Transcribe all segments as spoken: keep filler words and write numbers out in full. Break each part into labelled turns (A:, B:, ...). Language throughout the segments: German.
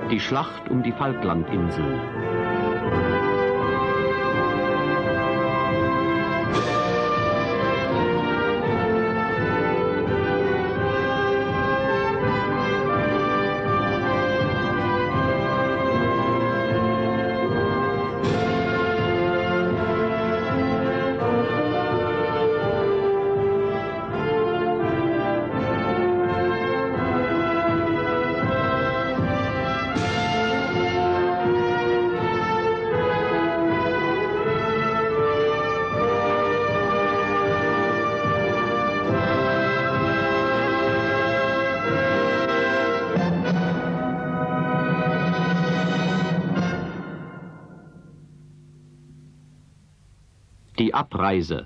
A: Die Schlacht um die Falklandinseln. Die Abreise.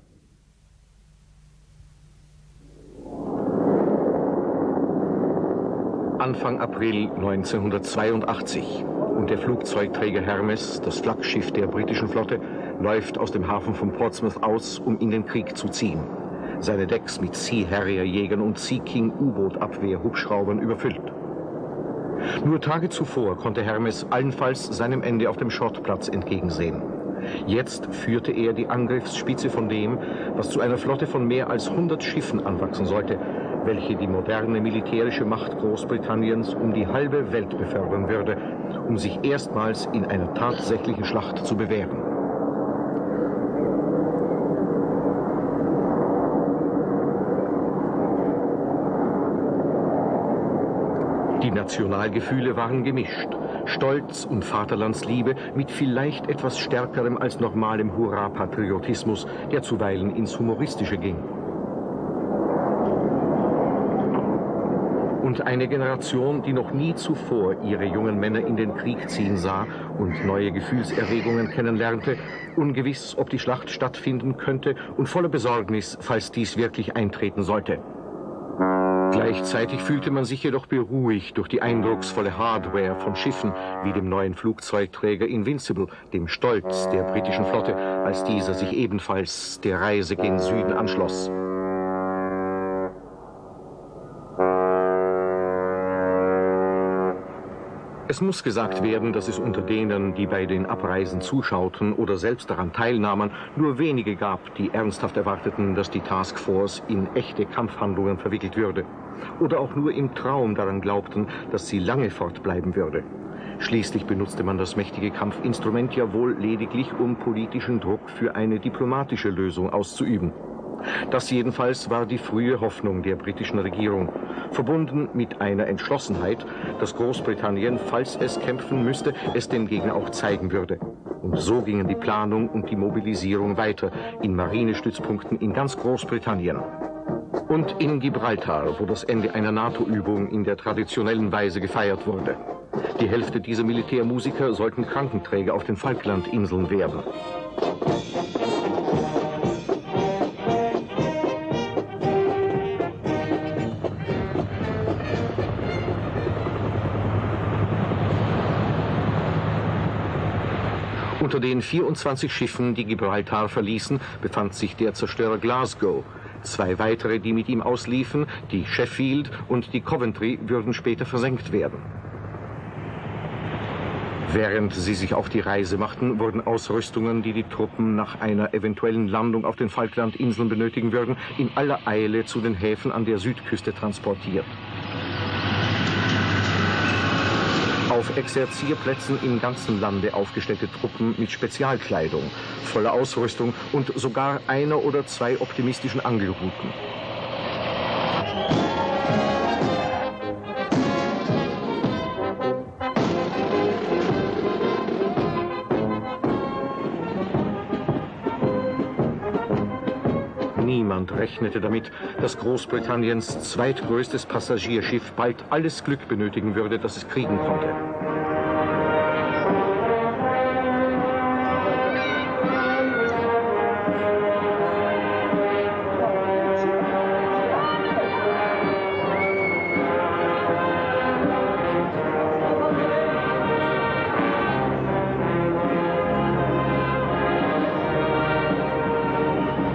B: Anfang April neunzehnhundertzweiundachtzig und der Flugzeugträger Hermes, das Flaggschiff der britischen Flotte, läuft aus dem Hafen von Portsmouth aus, um in den Krieg zu ziehen. Seine Decks mit Sea Harrier-Jägern und Sea King U-Boot-Abwehr-Hubschraubern überfüllt. Nur Tage zuvor konnte Hermes allenfalls seinem Ende auf dem Schrottplatz entgegensehen. Jetzt führte er die Angriffsspitze von dem, was zu einer Flotte von mehr als hundert Schiffen anwachsen sollte, welche die moderne militärische Macht Großbritanniens um die halbe Welt befördern würde, um sich erstmals in einer tatsächlichen Schlacht zu bewähren. Die Nationalgefühle waren gemischt. Stolz und Vaterlandsliebe mit vielleicht etwas stärkerem als normalem Hurra-Patriotismus, der zuweilen ins Humoristische ging. Und eine Generation, die noch nie zuvor ihre jungen Männer in den Krieg ziehen sah und neue Gefühlserregungen kennenlernte, ungewiss, ob die Schlacht stattfinden könnte und voller Besorgnis, falls dies wirklich eintreten sollte. Gleichzeitig fühlte man sich jedoch beruhigt durch die eindrucksvolle Hardware von Schiffen wie dem neuen Flugzeugträger Invincible, dem Stolz der britischen Flotte, als dieser sich ebenfalls der Reise gen Süden anschloss. Es muss gesagt werden, dass es unter denen, die bei den Abreisen zuschauten oder selbst daran teilnahmen, nur wenige gab, die ernsthaft erwarteten, dass die Taskforce in echte Kampfhandlungen verwickelt würde. Oder auch nur im Traum daran glaubten, dass sie lange fortbleiben würde. Schließlich benutzte man das mächtige Kampfinstrument ja wohl lediglich, um politischen Druck für eine diplomatische Lösung auszuüben. Das jedenfalls war die frühe Hoffnung der britischen Regierung, verbunden mit einer Entschlossenheit, dass Großbritannien, falls es kämpfen müsste, es dem Gegner auch zeigen würde. Und so gingen die Planung und die Mobilisierung weiter in Marinestützpunkten in ganz Großbritannien. Und in Gibraltar, wo das Ende einer NATO-Übung in der traditionellen Weise gefeiert wurde. Die Hälfte dieser Militärmusiker sollten Krankenträger auf den Falklandinseln werden. Unter den vierundzwanzig Schiffen, die Gibraltar verließen, befand sich der Zerstörer Glasgow. Zwei weitere, die mit ihm ausliefen, die Sheffield und die Coventry, würden später versenkt werden. Während sie sich auf die Reise machten, wurden Ausrüstungen, die die Truppen nach einer eventuellen Landung auf den Falklandinseln benötigen würden, in aller Eile zu den Häfen an der Südküste transportiert. Auf Exerzierplätzen im ganzen Lande aufgestellte Truppen mit Spezialkleidung, voller Ausrüstung und sogar einer oder zwei optimistischen Angelrouten. Niemand rechnete damit, dass Großbritanniens zweitgrößtes Passagierschiff bald alles Glück benötigen würde, das es kriegen konnte.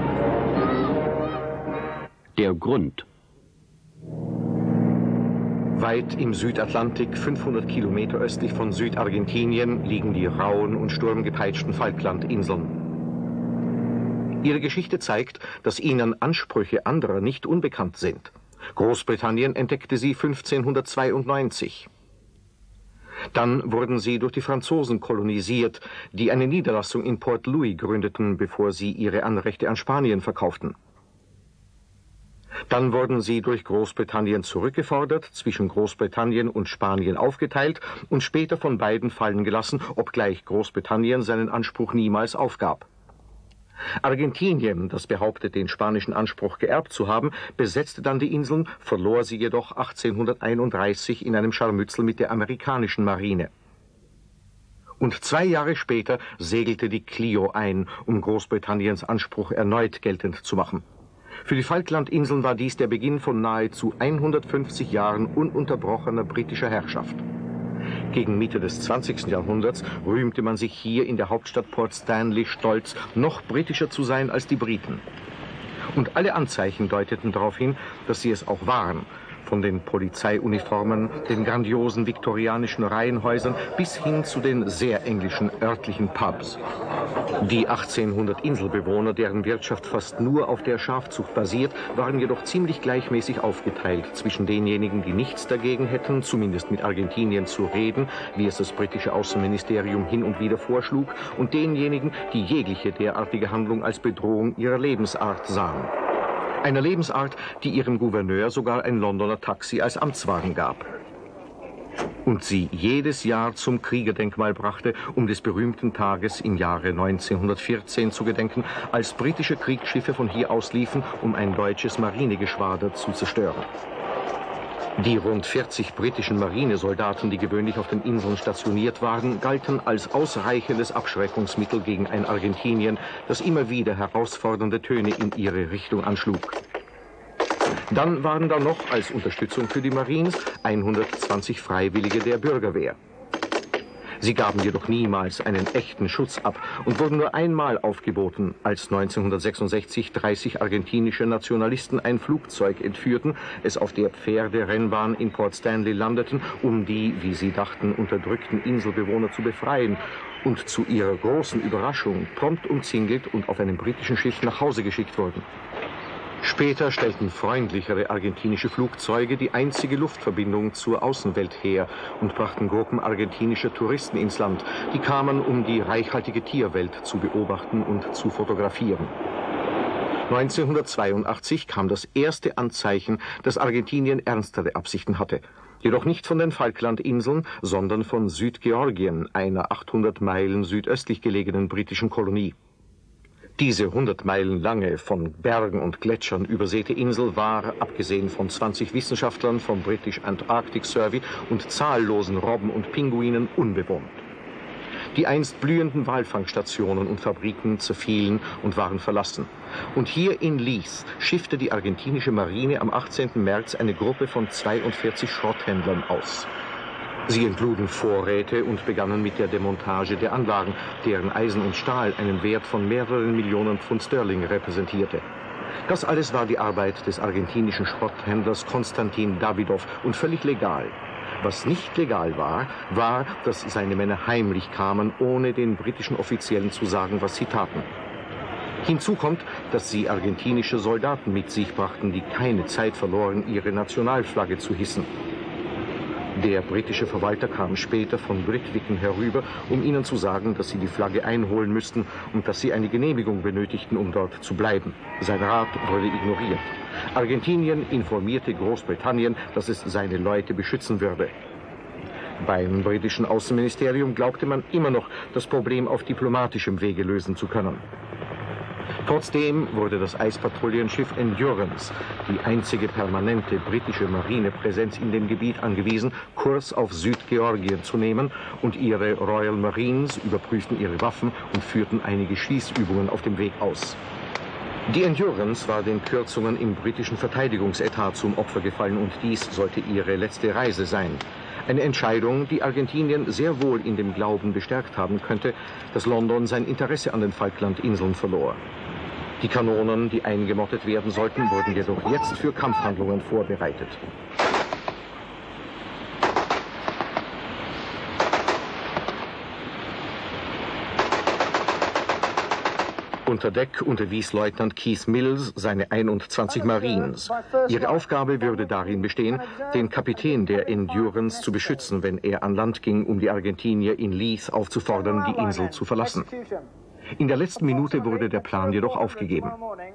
A: Der Grund.
B: Weit im Südatlantik, fünfhundert Kilometer östlich von Südargentinien, liegen die rauen und sturmgepeitschten Falklandinseln. Ihre Geschichte zeigt, dass ihnen Ansprüche anderer nicht unbekannt sind. Großbritannien entdeckte sie fünfzehnhundertzweiundneunzig. Dann wurden sie durch die Franzosen kolonisiert, die eine Niederlassung in Port Louis gründeten, bevor sie ihre Anrechte an Spanien verkauften. Dann wurden sie durch Großbritannien zurückgefordert, zwischen Großbritannien und Spanien aufgeteilt und später von beiden fallen gelassen, obgleich Großbritannien seinen Anspruch niemals aufgab. Argentinien, das behauptet, den spanischen Anspruch geerbt zu haben, besetzte dann die Inseln, verlor sie jedoch achtzehnhunderteinunddreißig in einem Scharmützel mit der amerikanischen Marine. Und zwei Jahre später segelte die Clio ein, um Großbritanniens Anspruch erneut geltend zu machen. Für die Falklandinseln war dies der Beginn von nahezu hundertfünfzig Jahren ununterbrochener britischer Herrschaft. Gegen Mitte des zwanzigsten Jahrhunderts rühmte man sich hier in der Hauptstadt Port Stanley stolz, noch britischer zu sein als die Briten. Und alle Anzeichen deuteten darauf hin, dass sie es auch waren. Von den Polizeiuniformen, den grandiosen viktorianischen Reihenhäusern bis hin zu den sehr englischen örtlichen Pubs. Die achtzehnhundert Inselbewohner, deren Wirtschaft fast nur auf der Schafzucht basiert, waren jedoch ziemlich gleichmäßig aufgeteilt zwischen denjenigen, die nichts dagegen hätten, zumindest mit Argentinien zu reden, wie es das britische Außenministerium hin und wieder vorschlug, und denjenigen, die jegliche derartige Handlung als Bedrohung ihrer Lebensart sahen. Einer Lebensart, die ihrem Gouverneur sogar ein Londoner Taxi als Amtswagen gab. Und sie jedes Jahr zum Kriegerdenkmal brachte, um des berühmten Tages im Jahre neunzehnhundertvierzehn zu gedenken, als britische Kriegsschiffe von hier aus liefen, um ein deutsches Marinegeschwader zu zerstören. Die rund vierzig britischen Marinesoldaten, die gewöhnlich auf den Inseln stationiert waren, galten als ausreichendes Abschreckungsmittel gegen ein Argentinien, das immer wieder herausfordernde Töne in ihre Richtung anschlug. Dann waren da noch als Unterstützung für die Marines hundertzwanzig Freiwillige der Bürgerwehr. Sie gaben jedoch niemals einen echten Schutz ab und wurden nur einmal aufgeboten, als neunzehnhundertsechsundsechzig dreißig argentinische Nationalisten ein Flugzeug entführten, es auf der Pferderennbahn in Port Stanley landeten, um die, wie sie dachten, unterdrückten Inselbewohner zu befreien und zu ihrer großen Überraschung prompt umzingelt und auf einem britischen Schiff nach Hause geschickt wurden. Später stellten freundlichere argentinische Flugzeuge die einzige Luftverbindung zur Außenwelt her und brachten Gruppen argentinischer Touristen ins Land. Die kamen, um die reichhaltige Tierwelt zu beobachten und zu fotografieren. neunzehnhundertzweiundachtzig kam das erste Anzeichen, dass Argentinien ernstere Absichten hatte. Jedoch nicht von den Falklandinseln, sondern von Südgeorgien, einer achthundert Meilen südöstlich gelegenen britischen Kolonie. Diese hundert Meilen lange, von Bergen und Gletschern übersäte Insel war, abgesehen von zwanzig Wissenschaftlern vom British Antarctic Survey und zahllosen Robben und Pinguinen, unbewohnt. Die einst blühenden Walfangstationen und Fabriken zerfielen und waren verlassen. Und hier in Leith schiffte die argentinische Marine am achtzehnten März eine Gruppe von zweiundvierzig Schrotthändlern aus. Sie entluden Vorräte und begannen mit der Demontage der Anlagen, deren Eisen und Stahl einen Wert von mehreren Millionen Pfund Sterling repräsentierte. Das alles war die Arbeit des argentinischen Schrotthändlers Konstantin Davidov und völlig legal. Was nicht legal war, war, dass seine Männer heimlich kamen, ohne den britischen Offiziellen zu sagen, was sie taten. Hinzu kommt, dass sie argentinische Soldaten mit sich brachten, die keine Zeit verloren, ihre Nationalflagge zu hissen. Der britische Verwalter kam später von Britviken herüber, um ihnen zu sagen, dass sie die Flagge einholen müssten und dass sie eine Genehmigung benötigten, um dort zu bleiben. Sein Rat wurde ignoriert. Argentinien informierte Großbritannien, dass es seine Leute beschützen würde. Beim britischen Außenministerium glaubte man immer noch, das Problem auf diplomatischem Wege lösen zu können. Trotzdem wurde das Eispatrouillenschiff Endurance, die einzige permanente britische Marinepräsenz in dem Gebiet, angewiesen, Kurs auf Südgeorgien zu nehmen, und ihre Royal Marines überprüften ihre Waffen und führten einige Schießübungen auf dem Weg aus. Die Endurance war den Kürzungen im britischen Verteidigungsetat zum Opfer gefallen und dies sollte ihre letzte Reise sein. Eine Entscheidung, die Argentinien sehr wohl in dem Glauben bestärkt haben könnte, dass London sein Interesse an den Falklandinseln verlor. Die Kanonen, die eingemottet werden sollten, wurden jedoch jetzt für Kampfhandlungen vorbereitet. Unter Deck unterwies Leutnant Keith Mills seine einundzwanzig Marines. Ihre Aufgabe würde darin bestehen, den Kapitän der Endurance zu beschützen, wenn er an Land ging, um die Argentinier in Leith aufzufordern, die Insel zu verlassen. In der letzten Minute wurde der Plan jedoch aufgegeben.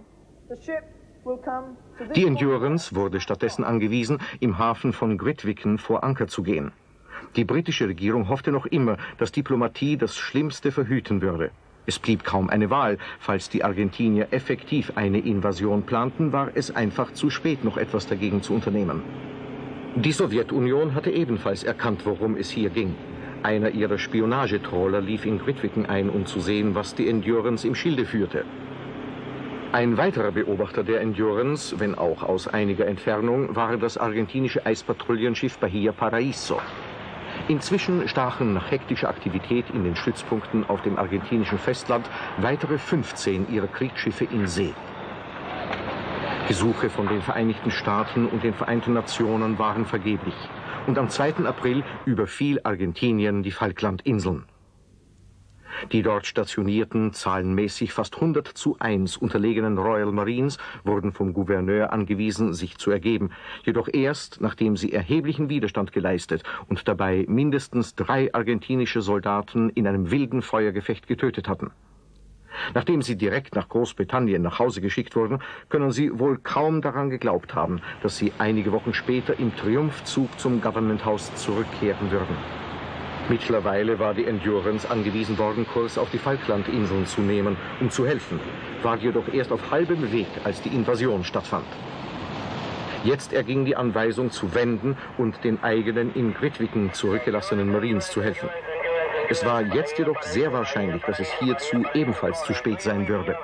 B: Die Endurance wurde stattdessen angewiesen, im Hafen von Grytviken vor Anker zu gehen. Die britische Regierung hoffte noch immer, dass Diplomatie das Schlimmste verhüten würde. Es blieb kaum eine Wahl. Falls die Argentinier effektiv eine Invasion planten, war es einfach zu spät, noch etwas dagegen zu unternehmen. Die Sowjetunion hatte ebenfalls erkannt, worum es hier ging. Einer ihrer Spionagetrawler lief in Grytviken ein, um zu sehen, was die Endurance im Schilde führte. Ein weiterer Beobachter der Endurance, wenn auch aus einiger Entfernung, war das argentinische Eispatrouillenschiff Bahia Paraíso. Inzwischen stachen nach hektischer Aktivität in den Stützpunkten auf dem argentinischen Festland weitere fünfzehn ihrer Kriegsschiffe in See. Gesuche von den Vereinigten Staaten und den Vereinten Nationen waren vergeblich. Und am zweiten April überfiel Argentinien die Falklandinseln. Die dort stationierten, zahlenmäßig fast hundert zu eins unterlegenen Royal Marines wurden vom Gouverneur angewiesen, sich zu ergeben. Jedoch erst, nachdem sie erheblichen Widerstand geleistet und dabei mindestens drei argentinische Soldaten in einem wilden Feuergefecht getötet hatten. Nachdem sie direkt nach Großbritannien nach Hause geschickt wurden, können sie wohl kaum daran geglaubt haben, dass sie einige Wochen später im Triumphzug zum Government House zurückkehren würden. Mittlerweile war die Endurance angewiesen worden, Kurs auf die Falklandinseln zu nehmen, um zu helfen, war jedoch erst auf halbem Weg, als die Invasion stattfand. Jetzt erging die Anweisung zu wenden und den eigenen in Grytviken zurückgelassenen Marines zu helfen. Es war jetzt jedoch sehr wahrscheinlich, dass es hierzu ebenfalls zu spät sein würde.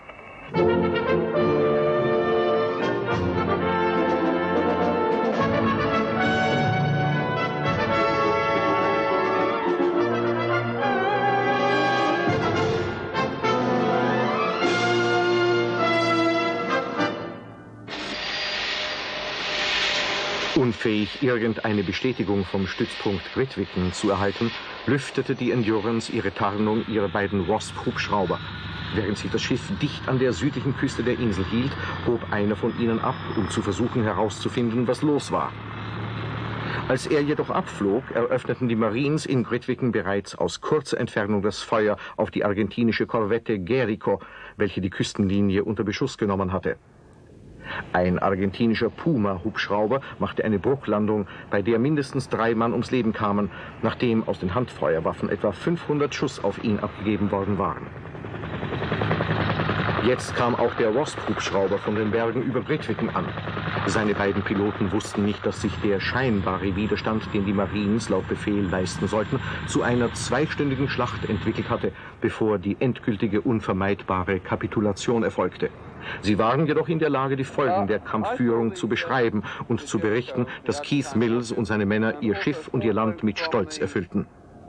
B: Unfähig, irgendeine Bestätigung vom Stützpunkt Grytviken zu erhalten, lüftete die Endurance ihre Tarnung ihrer beiden Wasp-Hubschrauber. Während sich das Schiff dicht an der südlichen Küste der Insel hielt, hob einer von ihnen ab, um zu versuchen herauszufinden, was los war. Als er jedoch abflog, eröffneten die Marines in Grytviken bereits aus kurzer Entfernung das Feuer auf die argentinische Korvette Guerrico, welche die Küstenlinie unter Beschuss genommen hatte. Ein argentinischer Puma-Hubschrauber machte eine Bruchlandung, bei der mindestens drei Mann ums Leben kamen, nachdem aus den Handfeuerwaffen etwa fünfhundert Schuss auf ihn abgegeben worden waren. Jetzt kam auch der Wasp-Hubschrauber von den Bergen über Grytviken an. Seine beiden Piloten wussten nicht, dass sich der scheinbare Widerstand, den die Marines laut Befehl leisten sollten, zu einer zweistündigen Schlacht entwickelt hatte, bevor die endgültige, unvermeidbare Kapitulation erfolgte. Sie waren jedoch in der Lage, die Folgen der Kampfführung zu beschreiben und zu berichten, dass Keith Mills und seine Männer ihr Schiff und ihr Land mit Stolz erfüllten.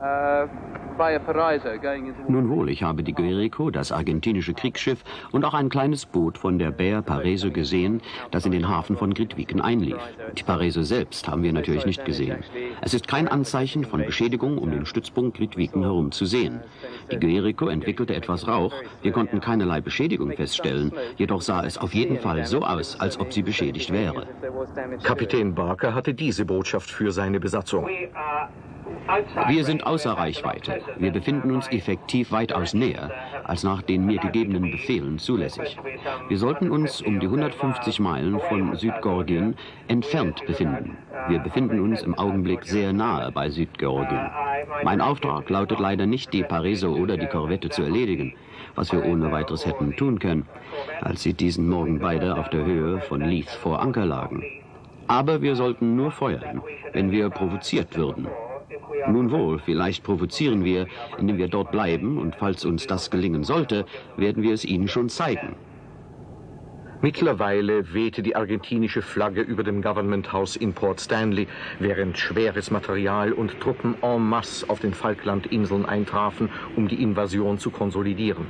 A: Nun wohl, ich habe die Guerrico, das argentinische Kriegsschiff, und auch ein kleines Boot von der Bahia Paraíso gesehen, das in den Hafen von Grytviken einlief. Die Paraíso selbst haben wir natürlich nicht gesehen. Es ist kein Anzeichen von Beschädigung um den Stützpunkt Grytviken herum zu sehen. Die Guerrico entwickelte etwas Rauch, wir konnten keinerlei Beschädigung feststellen, jedoch sah es auf jeden Fall so aus, als ob sie beschädigt wäre.
B: Kapitän Barker hatte diese Botschaft für seine Besatzung.
A: Wir sind außer Reichweite. Wir befinden uns effektiv weitaus näher, als nach den mir gegebenen Befehlen zulässig. Wir sollten uns um die hundertfünfzig Meilen von Südgeorgien entfernt befinden. Wir befinden uns im Augenblick sehr nahe bei Südgeorgien. Mein Auftrag lautet leider nicht, die Paraíso oder die Korvette zu erledigen, was wir ohne weiteres hätten tun können, als sie diesen Morgen beide auf der Höhe von Leith vor Anker lagen. Aber wir sollten nur feuern, wenn wir provoziert würden. Nun wohl, vielleicht provozieren wir, indem wir dort bleiben, und falls uns das gelingen sollte, werden wir es ihnen schon zeigen.
B: Mittlerweile wehte die argentinische Flagge über dem Government House in Port Stanley, während schweres Material und Truppen en masse auf den Falklandinseln eintrafen, um die Invasion zu konsolidieren.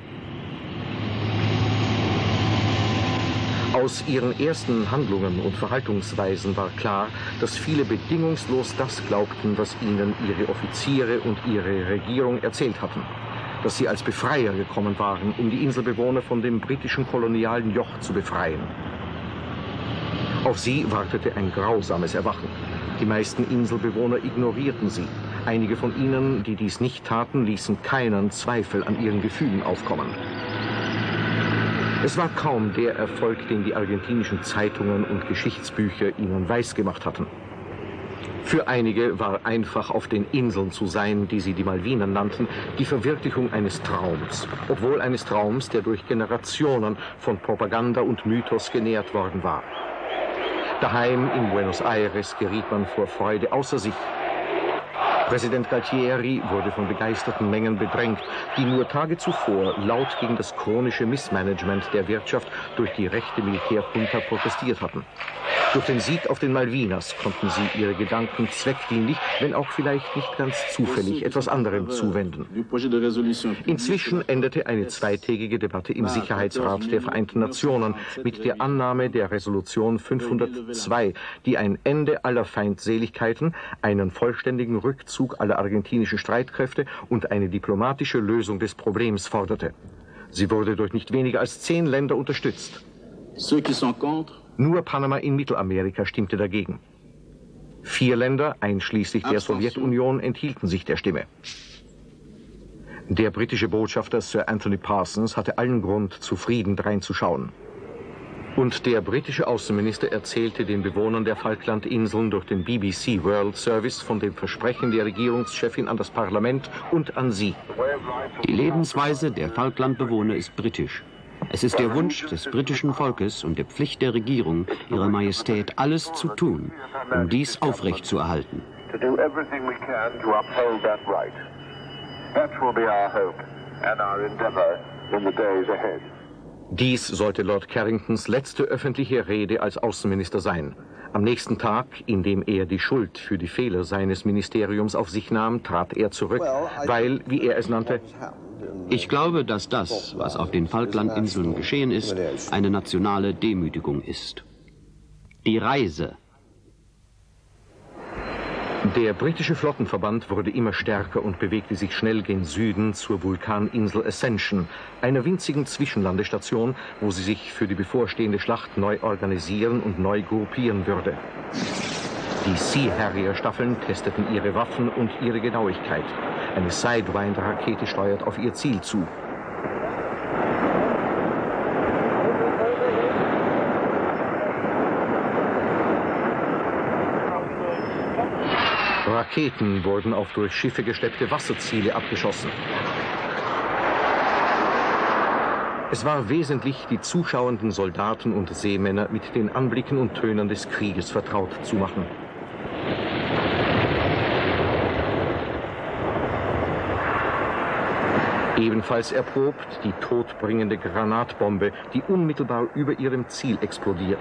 B: Aus ihren ersten Handlungen und Verhaltungsweisen war klar, dass viele bedingungslos das glaubten, was ihnen ihre Offiziere und ihre Regierung erzählt hatten. dass sie als Befreier gekommen waren, um die Inselbewohner von dem britischen kolonialen Joch zu befreien. Auf sie wartete ein grausames Erwachen. Die meisten Inselbewohner ignorierten sie. Einige von ihnen, die dies nicht taten, ließen keinen Zweifel an ihren Gefühlen aufkommen. Es war kaum der Erfolg, den die argentinischen Zeitungen und Geschichtsbücher ihnen weisgemacht hatten. Für einige war einfach auf den Inseln zu sein, die sie die Malvinen nannten, die Verwirklichung eines Traums. Obwohl eines Traums, der durch Generationen von Propaganda und Mythos genährt worden war. Daheim in Buenos Aires geriet man vor Freude außer sich. Präsident Galtieri wurde von begeisterten Mengen bedrängt, die nur Tage zuvor laut gegen das chronische Missmanagement der Wirtschaft durch die rechte Militärjunta protestiert hatten. Durch den Sieg auf den Malvinas konnten sie ihre Gedanken zweckdienlich, wenn auch vielleicht nicht ganz zufällig, etwas anderem zuwenden. Inzwischen endete eine zweitägige Debatte im Sicherheitsrat der Vereinten Nationen mit der Annahme der Resolution fünfhundertzwei, die ein Ende aller Feindseligkeiten, einen vollständigen Rückzug aller argentinischen Streitkräfte und eine diplomatische Lösung des Problems forderte. Sie wurde durch nicht weniger als zehn Länder unterstützt. Nur Panama in Mittelamerika stimmte dagegen. Vier Länder, einschließlich der Sowjetunion, enthielten sich der Stimme. Der britische Botschafter Sir Anthony Parsons hatte allen Grund, zufrieden dreinzuschauen. Und der britische Außenminister erzählte den Bewohnern der Falklandinseln durch den B B C World Service von dem Versprechen der Regierungschefin an das Parlament und an sie.
A: Die Lebensweise der Falklandbewohner ist britisch. Es ist der Wunsch des britischen Volkes und der Pflicht der Regierung, Ihrer Majestät alles zu tun, um dies aufrechtzuerhalten.
B: Dies sollte Lord Carringtons letzte öffentliche Rede als Außenminister sein. Am nächsten Tag, in dem er die Schuld für die Fehler seines Ministeriums auf sich nahm, trat er zurück, weil, wie er es nannte,
A: ich glaube, dass das, was auf den Falklandinseln geschehen ist, eine nationale Demütigung ist. Die Reise.
B: Der britische Flottenverband wurde immer stärker und bewegte sich schnell gen Süden zur Vulkaninsel Ascension, einer winzigen Zwischenlandestation, wo sie sich für die bevorstehende Schlacht neu organisieren und neu gruppieren würde. Die Sea Harrier-Staffeln testeten ihre Waffen und ihre Genauigkeit. Eine Sidewinder-Rakete steuert auf ihr Ziel zu. Raketen wurden auf durch Schiffe geschleppte Wasserziele abgeschossen. Es war wesentlich, die zuschauenden Soldaten und Seemänner mit den Anblicken und Tönen des Krieges vertraut zu machen. Ebenfalls erprobt die todbringende Granatbombe, die unmittelbar über ihrem Ziel explodiert.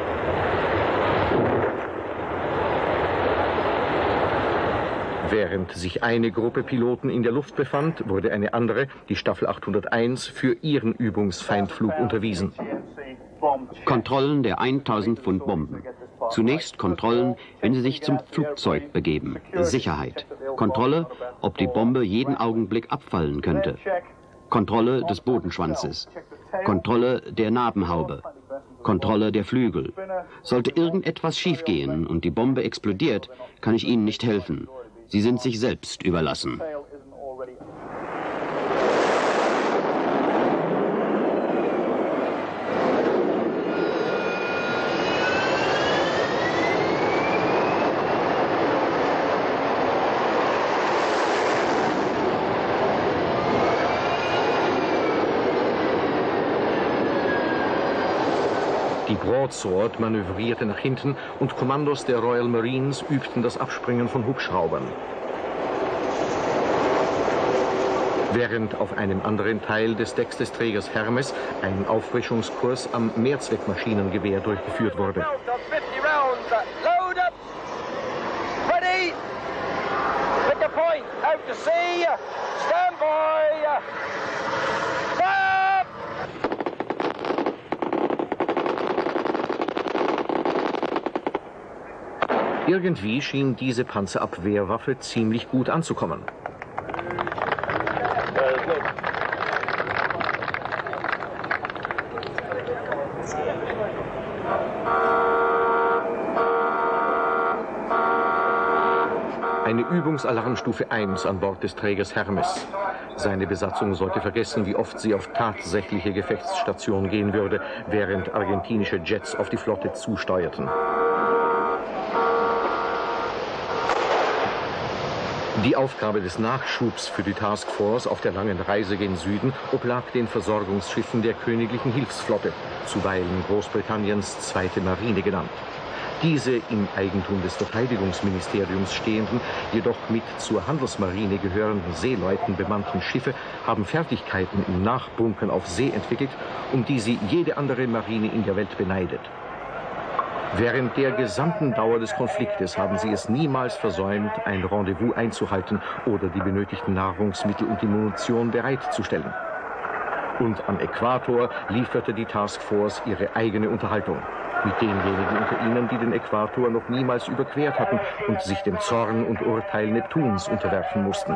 B: Während sich eine Gruppe Piloten in der Luft befand, wurde eine andere, die Staffel achthunderteins, für ihren Übungsfeindflug unterwiesen.
A: Kontrollen der tausend Pfund Bomben. Zunächst Kontrollen, wenn sie sich zum Flugzeug begeben. Sicherheit. Kontrolle, ob die Bombe jeden Augenblick abfallen könnte. Kontrolle des Bodenschwanzes. Kontrolle der Nabenhaube. Kontrolle der Flügel. Sollte irgendetwas schiefgehen und die Bombe explodiert, kann ich Ihnen nicht helfen. Sie sind sich selbst überlassen.
B: Die Broadsword manövrierte nach hinten und Kommandos der Royal Marines übten das Abspringen von Hubschraubern. Während auf einem anderen Teil des Decks des Trägers Hermes ein Auffrischungskurs am Mehrzweckmaschinengewehr durchgeführt wurde. Irgendwie schien diese Panzerabwehrwaffe ziemlich gut anzukommen. Eine Übungsalarmstufe eins an Bord des Trägers Hermes. Seine Besatzung sollte vergessen, wie oft sie auf tatsächliche Gefechtsstationen gehen würde, während argentinische Jets auf die Flotte zusteuerten. Die Aufgabe des Nachschubs für die Task Force auf der langen Reise gen Süden oblag den Versorgungsschiffen der Königlichen Hilfsflotte, zuweilen Großbritanniens zweite Marine genannt. Diese im Eigentum des Verteidigungsministeriums stehenden, jedoch mit zur Handelsmarine gehörenden Seeleuten bemannten Schiffe haben Fertigkeiten im Nachbunkern auf See entwickelt, um die sie jede andere Marine in der Welt beneidet. Während der gesamten Dauer des Konfliktes haben sie es niemals versäumt, ein Rendezvous einzuhalten oder die benötigten Nahrungsmittel und die Munition bereitzustellen. Und am Äquator lieferte die Task Force ihre eigene Unterhaltung. Mit denjenigen unter ihnen, die den Äquator noch niemals überquert hatten und sich dem Zorn und Urteil Neptuns unterwerfen mussten.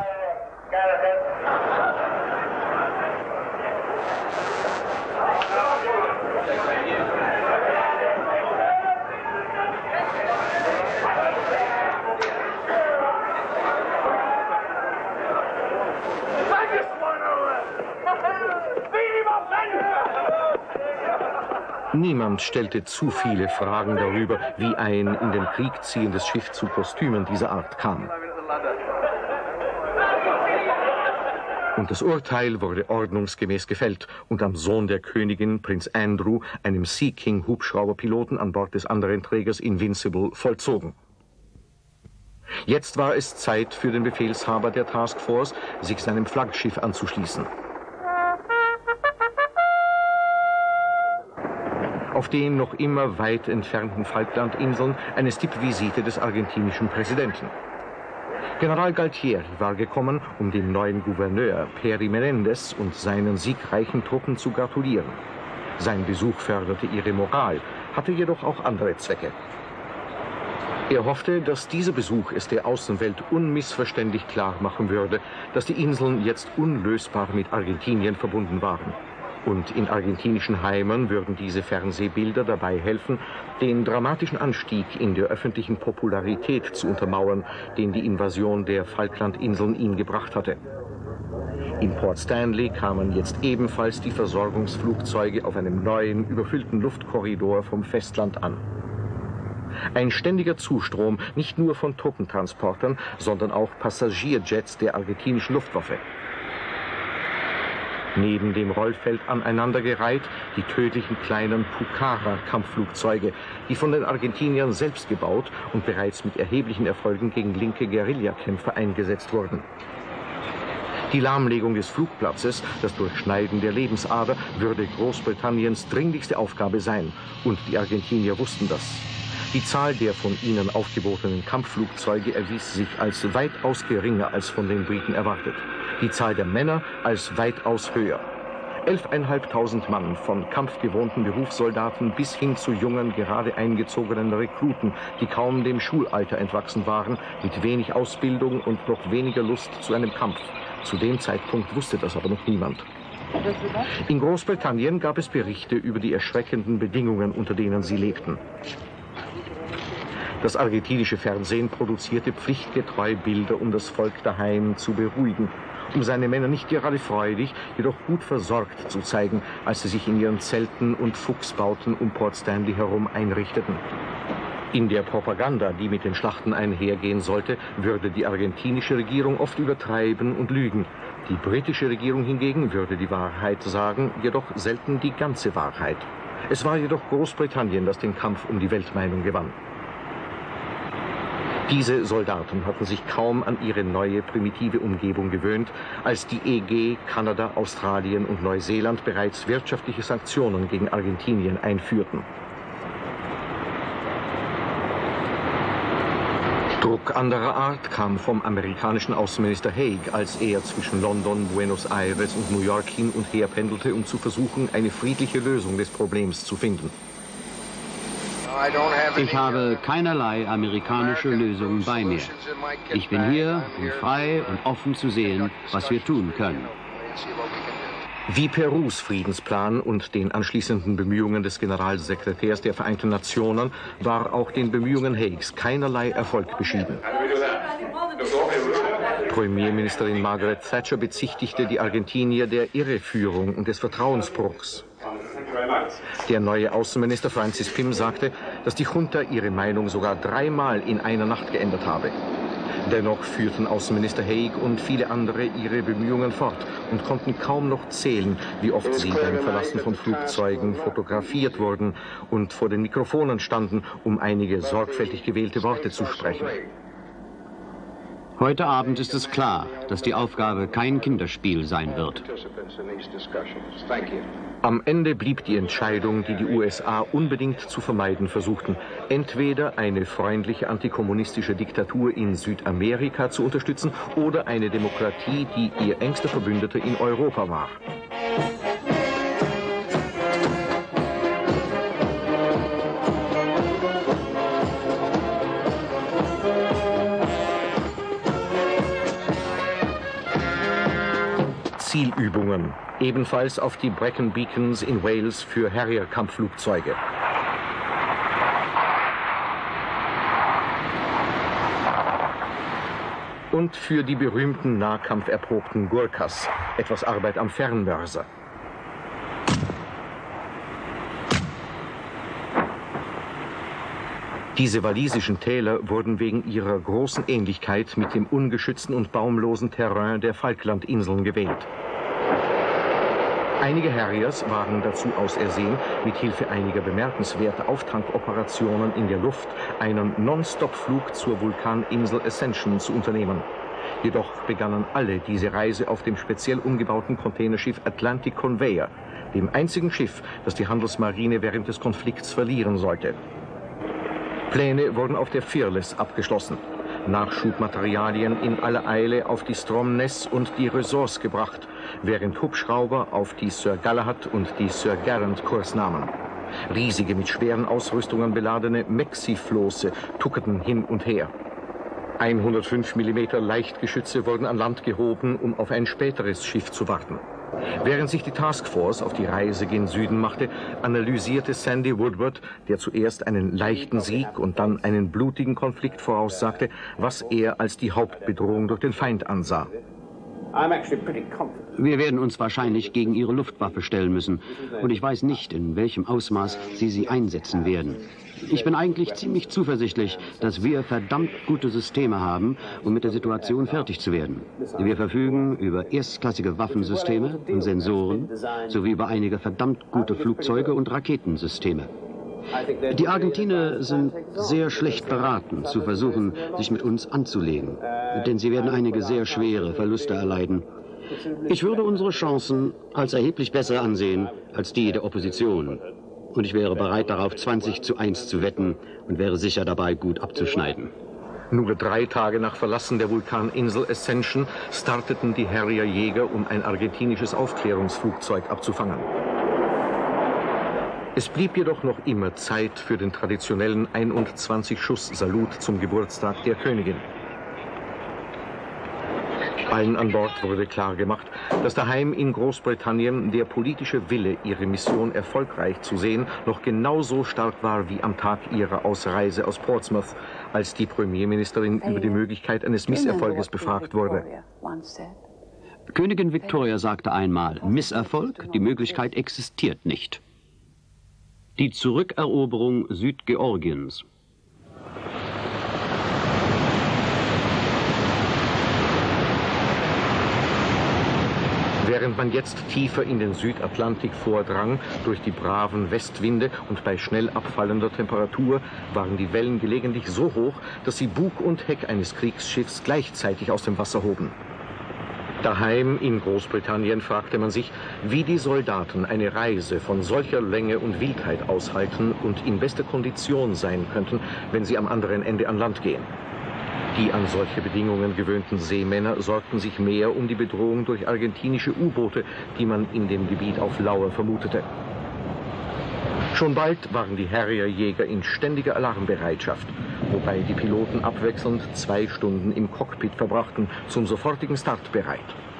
B: Niemand stellte zu viele Fragen darüber, wie ein in den Krieg ziehendes Schiff zu Kostümen dieser Art kam. Und das Urteil wurde ordnungsgemäß gefällt und am Sohn der Königin, Prinz Andrew, einem Sea King Hubschrauberpiloten an Bord des anderen Trägers Invincible, vollzogen. Jetzt war es Zeit für den Befehlshaber der Task Force, sich seinem Flaggschiff anzuschließen. Auf den noch immer weit entfernten Falklandinseln eine Stippvisite des argentinischen Präsidenten. General Galtieri war gekommen, um dem neuen Gouverneur Peri Menendez und seinen siegreichen Truppen zu gratulieren. Sein Besuch förderte ihre Moral, hatte jedoch auch andere Zwecke. Er hoffte, dass dieser Besuch es der Außenwelt unmissverständlich klar machen würde, dass die Inseln jetzt unlösbar mit Argentinien verbunden waren. Und in argentinischen Heimen würden diese Fernsehbilder dabei helfen, den dramatischen Anstieg in der öffentlichen Popularität zu untermauern, den die Invasion der Falklandinseln ihm gebracht hatte. In Port Stanley kamen jetzt ebenfalls die Versorgungsflugzeuge auf einem neuen, überfüllten Luftkorridor vom Festland an. Ein ständiger Zustrom nicht nur von Truppentransportern, sondern auch Passagierjets der argentinischen Luftwaffe. Neben dem Rollfeld aneinandergereiht die tödlichen kleinen Pucara-Kampfflugzeuge, die von den Argentiniern selbst gebaut und bereits mit erheblichen Erfolgen gegen linke Guerillakämpfer eingesetzt wurden. Die Lahmlegung des Flugplatzes, das Durchschneiden der Lebensader, würde Großbritanniens dringlichste Aufgabe sein. Und die Argentinier wussten das. Die Zahl der von ihnen aufgebotenen Kampfflugzeuge erwies sich als weitaus geringer als von den Briten erwartet. Die Zahl der Männer als weitaus höher. Elfeinhalbtausend Mann, von kampfgewohnten Berufssoldaten bis hin zu jungen, gerade eingezogenen Rekruten, die kaum dem Schulalter entwachsen waren, mit wenig Ausbildung und noch weniger Lust zu einem Kampf. Zu dem Zeitpunkt wusste das aber noch niemand. In Großbritannien gab es Berichte über die erschreckenden Bedingungen, unter denen sie lebten. Das argentinische Fernsehen produzierte pflichtgetreu Bilder, um das Volk daheim zu beruhigen, um seine Männer nicht gerade freudig, jedoch gut versorgt zu zeigen, als sie sich in ihren Zelten und Fuchsbauten um Port Stanley herum einrichteten. In der Propaganda, die mit den Schlachten einhergehen sollte, würde die argentinische Regierung oft übertreiben und lügen. Die britische Regierung hingegen würde die Wahrheit sagen, jedoch selten die ganze Wahrheit. Es war jedoch Großbritannien, das den Kampf um die Weltmeinung gewann. Diese Soldaten hatten sich kaum an ihre neue primitive Umgebung gewöhnt, als die E G, Kanada, Australien und Neuseeland bereits wirtschaftliche Sanktionen gegen Argentinien einführten. Druck anderer Art kam vom amerikanischen Außenminister Haig, als er zwischen London, Buenos Aires und New York hin und her pendelte, um zu versuchen, eine friedliche Lösung des Problems zu finden.
A: Ich habe keinerlei amerikanische Lösungen bei mir. Ich bin hier, um frei und offen zu sehen, was wir tun können.
B: Wie Perus Friedensplan und den anschließenden Bemühungen des Generalsekretärs der Vereinten Nationen war auch den Bemühungen Haigs keinerlei Erfolg beschieden. Premierministerin Margaret Thatcher bezichtigte die Argentinier der Irreführung und des Vertrauensbruchs. Der neue Außenminister Francis Pym sagte, dass die Junta ihre Meinung sogar dreimal in einer Nacht geändert habe. Dennoch führten Außenminister Haig und viele andere ihre Bemühungen fort und konnten kaum noch zählen, wie oft sie beim Verlassen von Flugzeugen fotografiert wurden und vor den Mikrofonen standen, um einige sorgfältig gewählte Worte zu sprechen.
A: Heute Abend ist es klar, dass die Aufgabe kein Kinderspiel sein wird.
B: Am Ende blieb die Entscheidung, die die U S A unbedingt zu vermeiden versuchten, entweder eine freundliche antikommunistische Diktatur in Südamerika zu unterstützen oder eine Demokratie, die ihr engster Verbündeter in Europa war. Zielübungen, ebenfalls auf die Brecon Beacons in Wales für Harrier-Kampfflugzeuge. Und für die berühmten nahkampferprobten Gurkhas, etwas Arbeit am Fernmörser. Diese walisischen Täler wurden wegen ihrer großen Ähnlichkeit mit dem ungeschützten und baumlosen Terrain der Falklandinseln gewählt. Einige Harriers waren dazu ausersehen, mit Hilfe einiger bemerkenswerter Auftankoperationen in der Luft einen Non-Stop-Flug zur Vulkaninsel Ascension zu unternehmen. Jedoch begannen alle diese Reise auf dem speziell umgebauten Containerschiff Atlantic Conveyor, dem einzigen Schiff, das die Handelsmarine während des Konflikts verlieren sollte. Pläne wurden auf der Fearless abgeschlossen. Nachschubmaterialien in aller Eile auf die Stromness und die Ressource gebracht, während Hubschrauber auf die Sir Galahad und die Sir Garant Kurs nahmen. Riesige, mit schweren Ausrüstungen beladene Mexiflosse tuckerten hin und her. hundertfünf Millimeter Leichtgeschütze wurden an Land gehoben, um auf ein späteres Schiff zu warten. Während sich die Taskforce auf die Reise gen Süden machte, analysierte Sandy Woodward, der zuerst einen leichten Sieg und dann einen blutigen Konflikt voraussagte, was er als die Hauptbedrohung durch den Feind ansah.
A: Wir werden uns wahrscheinlich gegen ihre Luftwaffe stellen müssen. Und ich weiß nicht, in welchem Ausmaß sie sie einsetzen werden. Ich bin eigentlich ziemlich zuversichtlich, dass wir verdammt gute Systeme haben, um mit der Situation fertig zu werden. Wir verfügen über erstklassige Waffensysteme und Sensoren sowie über einige verdammt gute Flugzeuge und Raketensysteme. Die Argentinier sind sehr schlecht beraten, zu versuchen, sich mit uns anzulegen, denn sie werden einige sehr schwere Verluste erleiden. Ich würde unsere Chancen als erheblich besser ansehen als die der Opposition. Und ich wäre bereit, darauf zwanzig zu eins zu wetten und wäre sicher dabei, gut abzuschneiden.
B: Nur drei Tage nach Verlassen der Vulkaninsel Ascension starteten die Harrier-Jäger, um ein argentinisches Aufklärungsflugzeug abzufangen. Es blieb jedoch noch immer Zeit für den traditionellen einundzwanzig-Schuss-Salut zum Geburtstag der Königin. Allen an Bord wurde klargemacht, dass daheim in Großbritannien der politische Wille, ihre Mission erfolgreich zu sehen, noch genauso stark war wie am Tag ihrer Ausreise aus Portsmouth, als die Premierministerin über die Möglichkeit eines Misserfolges befragt wurde.
A: Königin Victoria sagte einmal, Misserfolg, die Möglichkeit existiert nicht. Die Zurückeroberung Südgeorgiens.
B: Während man jetzt tiefer in den Südatlantik vordrang, durch die braven Westwinde und bei schnell abfallender Temperatur, waren die Wellen gelegentlich so hoch, dass sie Bug und Heck eines Kriegsschiffs gleichzeitig aus dem Wasser hoben. Daheim in Großbritannien fragte man sich, wie die Soldaten eine Reise von solcher Länge und Wildheit aushalten und in bester Kondition sein könnten, wenn sie am anderen Ende an Land gehen. Die an solche Bedingungen gewöhnten Seemänner sorgten sich mehr um die Bedrohung durch argentinische U-Boote, die man in dem Gebiet auf Lauer vermutete. Schon bald waren die Harrier-Jäger in ständiger Alarmbereitschaft, wobei die Piloten abwechselnd zwei Stunden im Cockpit verbrachten, zum sofortigen Start bereit.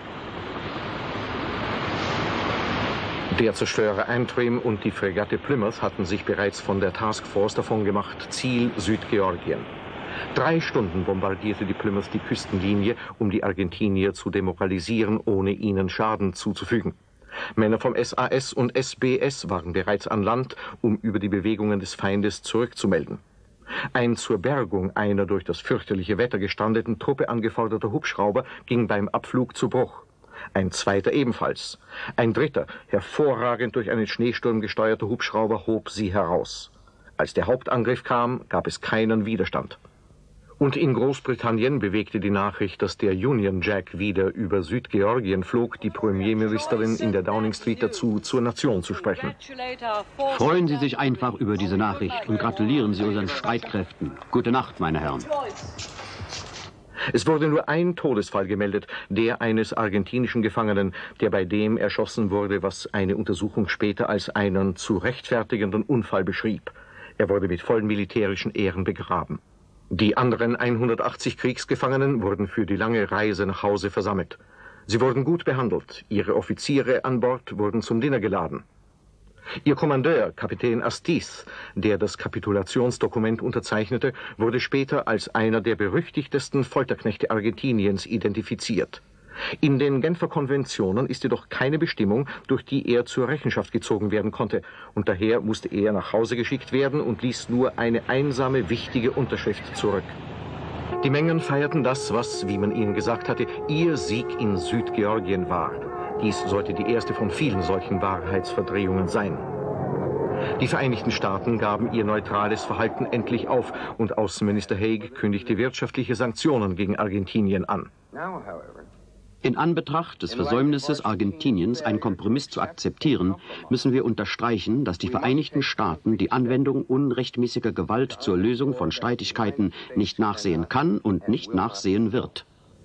B: Der Zerstörer Antrim und die Fregatte Plymouth hatten sich bereits von der Taskforce davongemacht, Ziel Südgeorgien. Drei Stunden bombardierte die Plymouth die Küstenlinie, um die Argentinier zu demoralisieren, ohne ihnen Schaden zuzufügen. Männer vom S A S und S B S waren bereits an Land, um über die Bewegungen des Feindes zurückzumelden. Ein zur Bergung einer durch das fürchterliche Wetter gestrandeten Truppe angeforderter Hubschrauber ging beim Abflug zu Bruch. Ein zweiter ebenfalls. Ein dritter, hervorragend durch einen Schneesturm gesteuerter Hubschrauber, hob sie heraus. Als der Hauptangriff kam, gab es keinen Widerstand. Und in Großbritannien bewegte die Nachricht, dass der Union Jack wieder über Südgeorgien flog, die Premierministerin in der Downing Street dazu, zur Nation zu sprechen.
A: Freuen Sie sich einfach über diese Nachricht und gratulieren Sie unseren Streitkräften. Gute Nacht, meine Herren.
B: Es wurde nur ein Todesfall gemeldet, der eines argentinischen Gefangenen, der bei dem erschossen wurde, was eine Untersuchung später als einen zu rechtfertigenden Unfall beschrieb. Er wurde mit vollen militärischen Ehren begraben. Die anderen hundertachtzig Kriegsgefangenen wurden für die lange Reise nach Hause versammelt. Sie wurden gut behandelt. Ihre Offiziere an Bord wurden zum Dinner geladen. Ihr Kommandeur, Kapitän Astiz, der das Kapitulationsdokument unterzeichnete, wurde später als einer der berüchtigtesten Folterknechte Argentiniens identifiziert. In den Genfer Konventionen ist jedoch keine Bestimmung, durch die er zur Rechenschaft gezogen werden konnte, und daher musste er nach Hause geschickt werden und ließ nur eine einsame, wichtige Unterschrift zurück. Die Mengen feierten das, was, wie man ihnen gesagt hatte, ihr Sieg in Südgeorgien war. Dies sollte die erste von vielen solchen Wahrheitsverdrehungen sein. Die Vereinigten Staaten gaben ihr neutrales Verhalten endlich auf und Außenminister Haig kündigte wirtschaftliche Sanktionen gegen Argentinien an.
A: In Anbetracht des Versäumnisses Argentiniens, einen Kompromiss zu akzeptieren, müssen wir unterstreichen, dass die Vereinigten Staaten die Anwendung unrechtmäßiger Gewalt zur Lösung von Streitigkeiten nicht nachsehen kann und nicht nachsehen wird.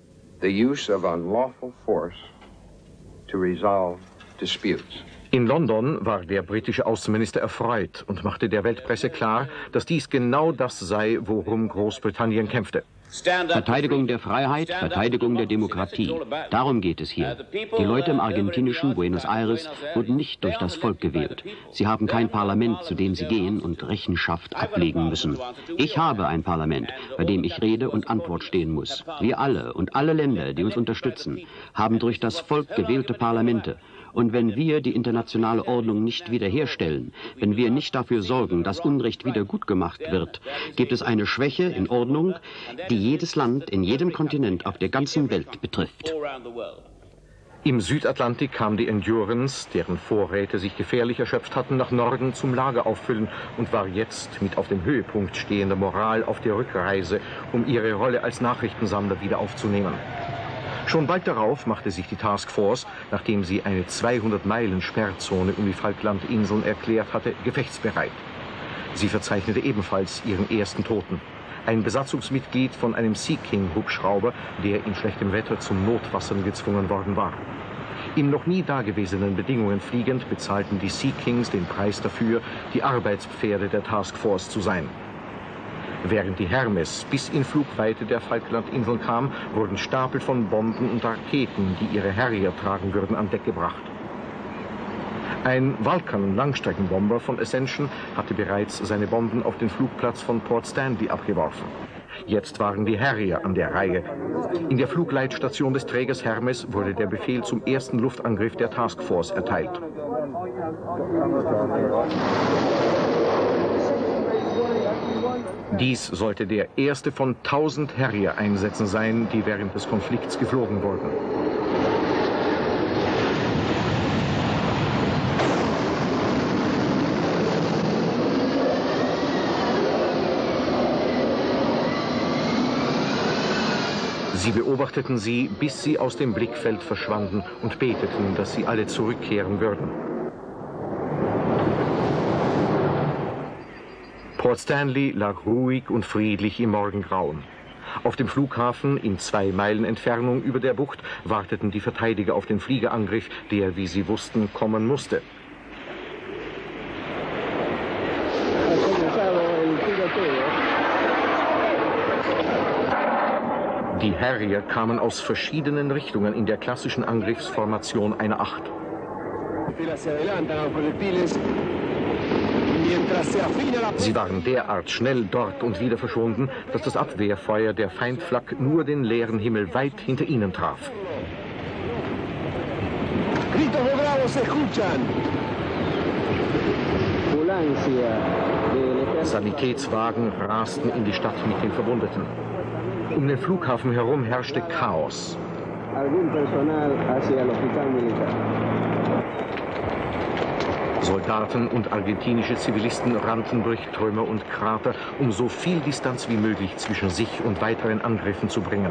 B: In London war der britische Außenminister erfreut und machte der Weltpresse klar, dass dies genau das sei, worum Großbritannien kämpfte.
A: Verteidigung der Freiheit, Verteidigung der Demokratie. Darum geht es hier. Die Leute im argentinischen Buenos Aires wurden nicht durch das Volk gewählt. Sie haben kein Parlament, zu dem sie gehen und Rechenschaft ablegen müssen. Ich habe ein Parlament, bei dem ich Rede und Antwort stehen muss. Wir alle und alle Länder, die uns unterstützen, haben durch das Volk gewählte Parlamente. Und wenn wir die internationale Ordnung nicht wiederherstellen, wenn wir nicht dafür sorgen, dass Unrecht wieder gut gemacht wird, gibt es eine Schwäche in Ordnung, die jedes Land in jedem Kontinent auf der ganzen Welt betrifft.
B: Im Südatlantik kam die Endurance, deren Vorräte sich gefährlich erschöpft hatten, nach Norden zum Lager auffüllen und war jetzt mit auf dem Höhepunkt stehender Moral auf der Rückreise, um ihre Rolle als Nachrichtensammler wieder aufzunehmen. Schon bald darauf machte sich die Task Force, nachdem sie eine zweihundert Meilen Sperrzone um die Falklandinseln erklärt hatte, gefechtsbereit. Sie verzeichnete ebenfalls ihren ersten Toten. Ein Besatzungsmitglied von einem Sea King-Hubschrauber, der in schlechtem Wetter zum Notwassern gezwungen worden war. In noch nie dagewesenen Bedingungen fliegend bezahlten die Sea Kings den Preis dafür, die Arbeitspferde der Task Force zu sein. Während die Hermes bis in Flugweite der Falklandinseln kam, wurden Stapel von Bomben und Raketen, die ihre Harrier tragen würden, an Deck gebracht. Ein Vulcan-Langstreckenbomber von Ascension hatte bereits seine Bomben auf den Flugplatz von Port Stanley abgeworfen. Jetzt waren die Harrier an der Reihe. In der Flugleitstation des Trägers Hermes wurde der Befehl zum ersten Luftangriff der Taskforce erteilt. Dies sollte der erste von tausend Harrier-Einsätzen sein, die während des Konflikts geflogen wurden. Sie beobachteten sie, bis sie aus dem Blickfeld verschwanden und beteten, dass sie alle zurückkehren würden. Port Stanley lag ruhig und friedlich im Morgengrauen. Auf dem Flughafen, in zwei Meilen Entfernung über der Bucht, warteten die Verteidiger auf den Fliegerangriff, der, wie sie wussten, kommen musste. Die Harrier kamen aus verschiedenen Richtungen in der klassischen Angriffsformation einer Acht. Sie waren derart schnell dort und wieder verschwunden, dass das Abwehrfeuer der Feindflak nur den leeren Himmel weit hinter ihnen traf. Sanitätswagen rasten in die Stadt mit den Verwundeten. Um den Flughafen herum herrschte Chaos. Soldaten und argentinische Zivilisten rannten durch Trümmer und Krater, um so viel Distanz wie möglich zwischen sich und weiteren Angriffen zu bringen.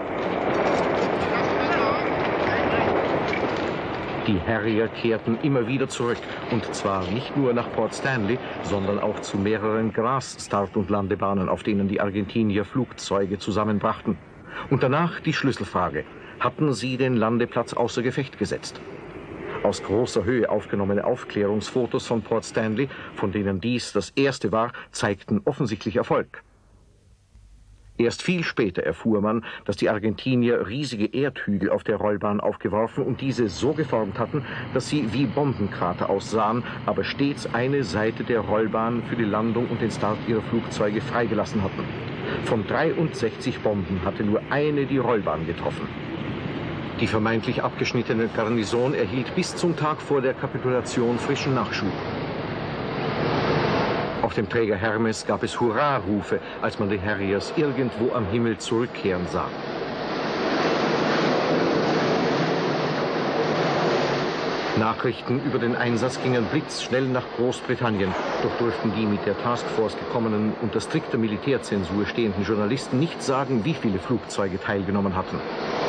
B: Die Harrier kehrten immer wieder zurück, und zwar nicht nur nach Port Stanley, sondern auch zu mehreren Gras-Start- und Landebahnen, auf denen die Argentinier Flugzeuge zusammenbrachten. Und danach die Schlüsselfrage: Hatten sie den Landeplatz außer Gefecht gesetzt? Aus großer Höhe aufgenommene Aufklärungsfotos von Port Stanley, von denen dies das erste war, zeigten offensichtlich Erfolg. Erst viel später erfuhr man, dass die Argentinier riesige Erdhügel auf der Rollbahn aufgeworfen und diese so geformt hatten, dass sie wie Bombenkrater aussahen, aber stets eine Seite der Rollbahn für die Landung und den Start ihrer Flugzeuge freigelassen hatten. Von dreiundsechzig Bomben hatte nur eine die Rollbahn getroffen. Die vermeintlich abgeschnittene Garnison erhielt bis zum Tag vor der Kapitulation frischen Nachschub. Auf dem Träger Hermes gab es Hurrarufe, als man die Harriers irgendwo am Himmel zurückkehren sah. Nachrichten über den Einsatz gingen blitzschnell nach Großbritannien, doch durften die mit der Taskforce gekommenen, unter strikter Militärzensur stehenden Journalisten nicht sagen, wie viele Flugzeuge teilgenommen hatten.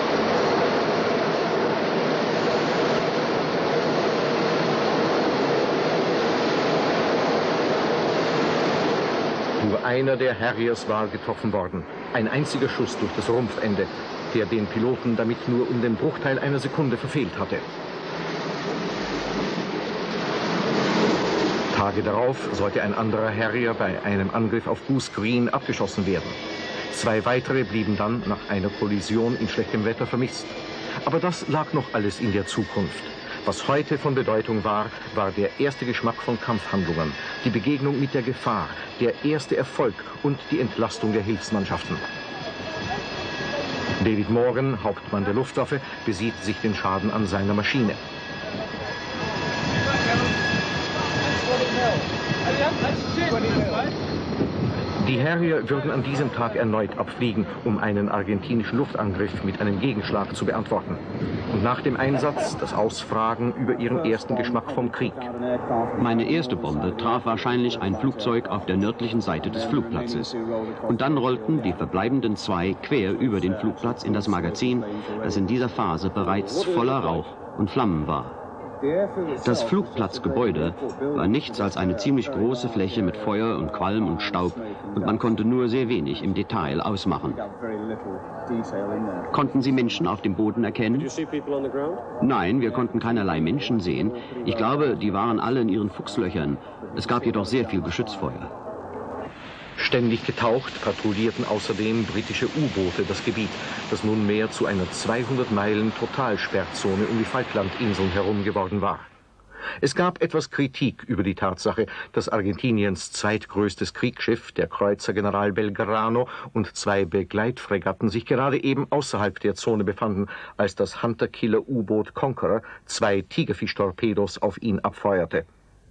B: Nur einer der Harriers war getroffen worden. Ein einziger Schuss durch das Rumpfende, der den Piloten damit nur um den Bruchteil einer Sekunde verfehlt hatte. Tage darauf sollte ein anderer Harrier bei einem Angriff auf Goose Green abgeschossen werden. Zwei weitere blieben dann nach einer Kollision in schlechtem Wetter vermisst. Aber das lag noch alles in der Zukunft. Was heute von Bedeutung war, war der erste Geschmack von Kampfhandlungen, die Begegnung mit der Gefahr, der erste Erfolg und die Entlastung der Hilfsmannschaften. David Morgan, Hauptmann der Luftwaffe, besieht sich den Schaden an seiner Maschine. Die Harrier würden an diesem Tag erneut abfliegen, um einen argentinischen Luftangriff mit einem Gegenschlag zu beantworten. Und nach dem Einsatz das Ausfragen über ihren ersten Geschmack vom Krieg.
A: Meine erste Bombe traf wahrscheinlich ein Flugzeug auf der nördlichen Seite des Flugplatzes. Und dann rollten die verbleibenden zwei quer über den Flugplatz in das Magazin, das in dieser Phase bereits voller Rauch und Flammen war. Das Flugplatzgebäude war nichts als eine ziemlich große Fläche mit Feuer und Qualm und Staub, und man konnte nur sehr wenig im Detail ausmachen. Konnten Sie Menschen auf dem Boden erkennen? Nein, wir konnten keinerlei Menschen sehen. Ich glaube, die waren alle in ihren Fuchslöchern. Es gab jedoch sehr viel Geschützfeuer.
B: Ständig getaucht patrouillierten außerdem britische U-Boote das Gebiet, das nunmehr zu einer zweihundert Meilen Totalsperrzone um die Falklandinseln herum geworden war. Es gab etwas Kritik über die Tatsache, dass Argentiniens zweitgrößtes Kriegsschiff, der Kreuzer General Belgrano, und zwei Begleitfregatten sich gerade eben außerhalb der Zone befanden, als das Hunter-Killer-U-Boot Conqueror zwei Tigerfisch-Torpedos auf ihn abfeuerte.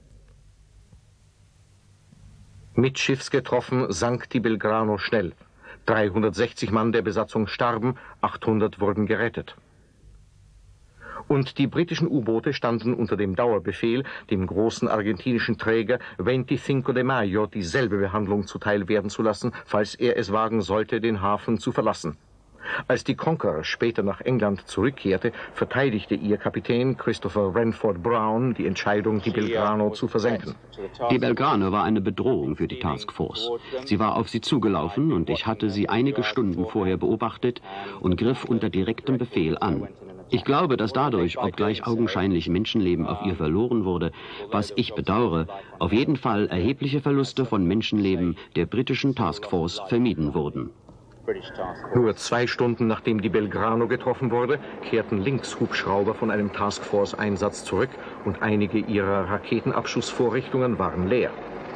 B: Mittschiffs getroffen sank die Belgrano schnell. dreihundertsechzig Mann der Besatzung starben, achthundert wurden gerettet. Und die britischen U-Boote standen unter dem Dauerbefehl, dem großen argentinischen Träger veinticinco de Mayo dieselbe Behandlung zuteil werden zu lassen, falls er es wagen sollte, den Hafen zu verlassen. Als die Conqueror später nach England zurückkehrte, verteidigte ihr Kapitän Christopher Renford Brown die Entscheidung, die Belgrano zu versenken.
A: Die Belgrano war eine Bedrohung für die Taskforce. Sie war auf sie zugelaufen und ich hatte sie einige Stunden vorher beobachtet und griff unter direktem Befehl an. Ich glaube, dass dadurch, obgleich augenscheinlich Menschenleben auf ihr verloren wurde, was ich bedauere, auf jeden Fall erhebliche Verluste von Menschenleben der britischen Taskforce vermieden wurden.
B: Nur zwei Stunden nachdem die Belgrano getroffen wurde, kehrten Lynx-Hubschrauber von einem Taskforce-Einsatz zurück und einige ihrer Raketenabschussvorrichtungen waren leer.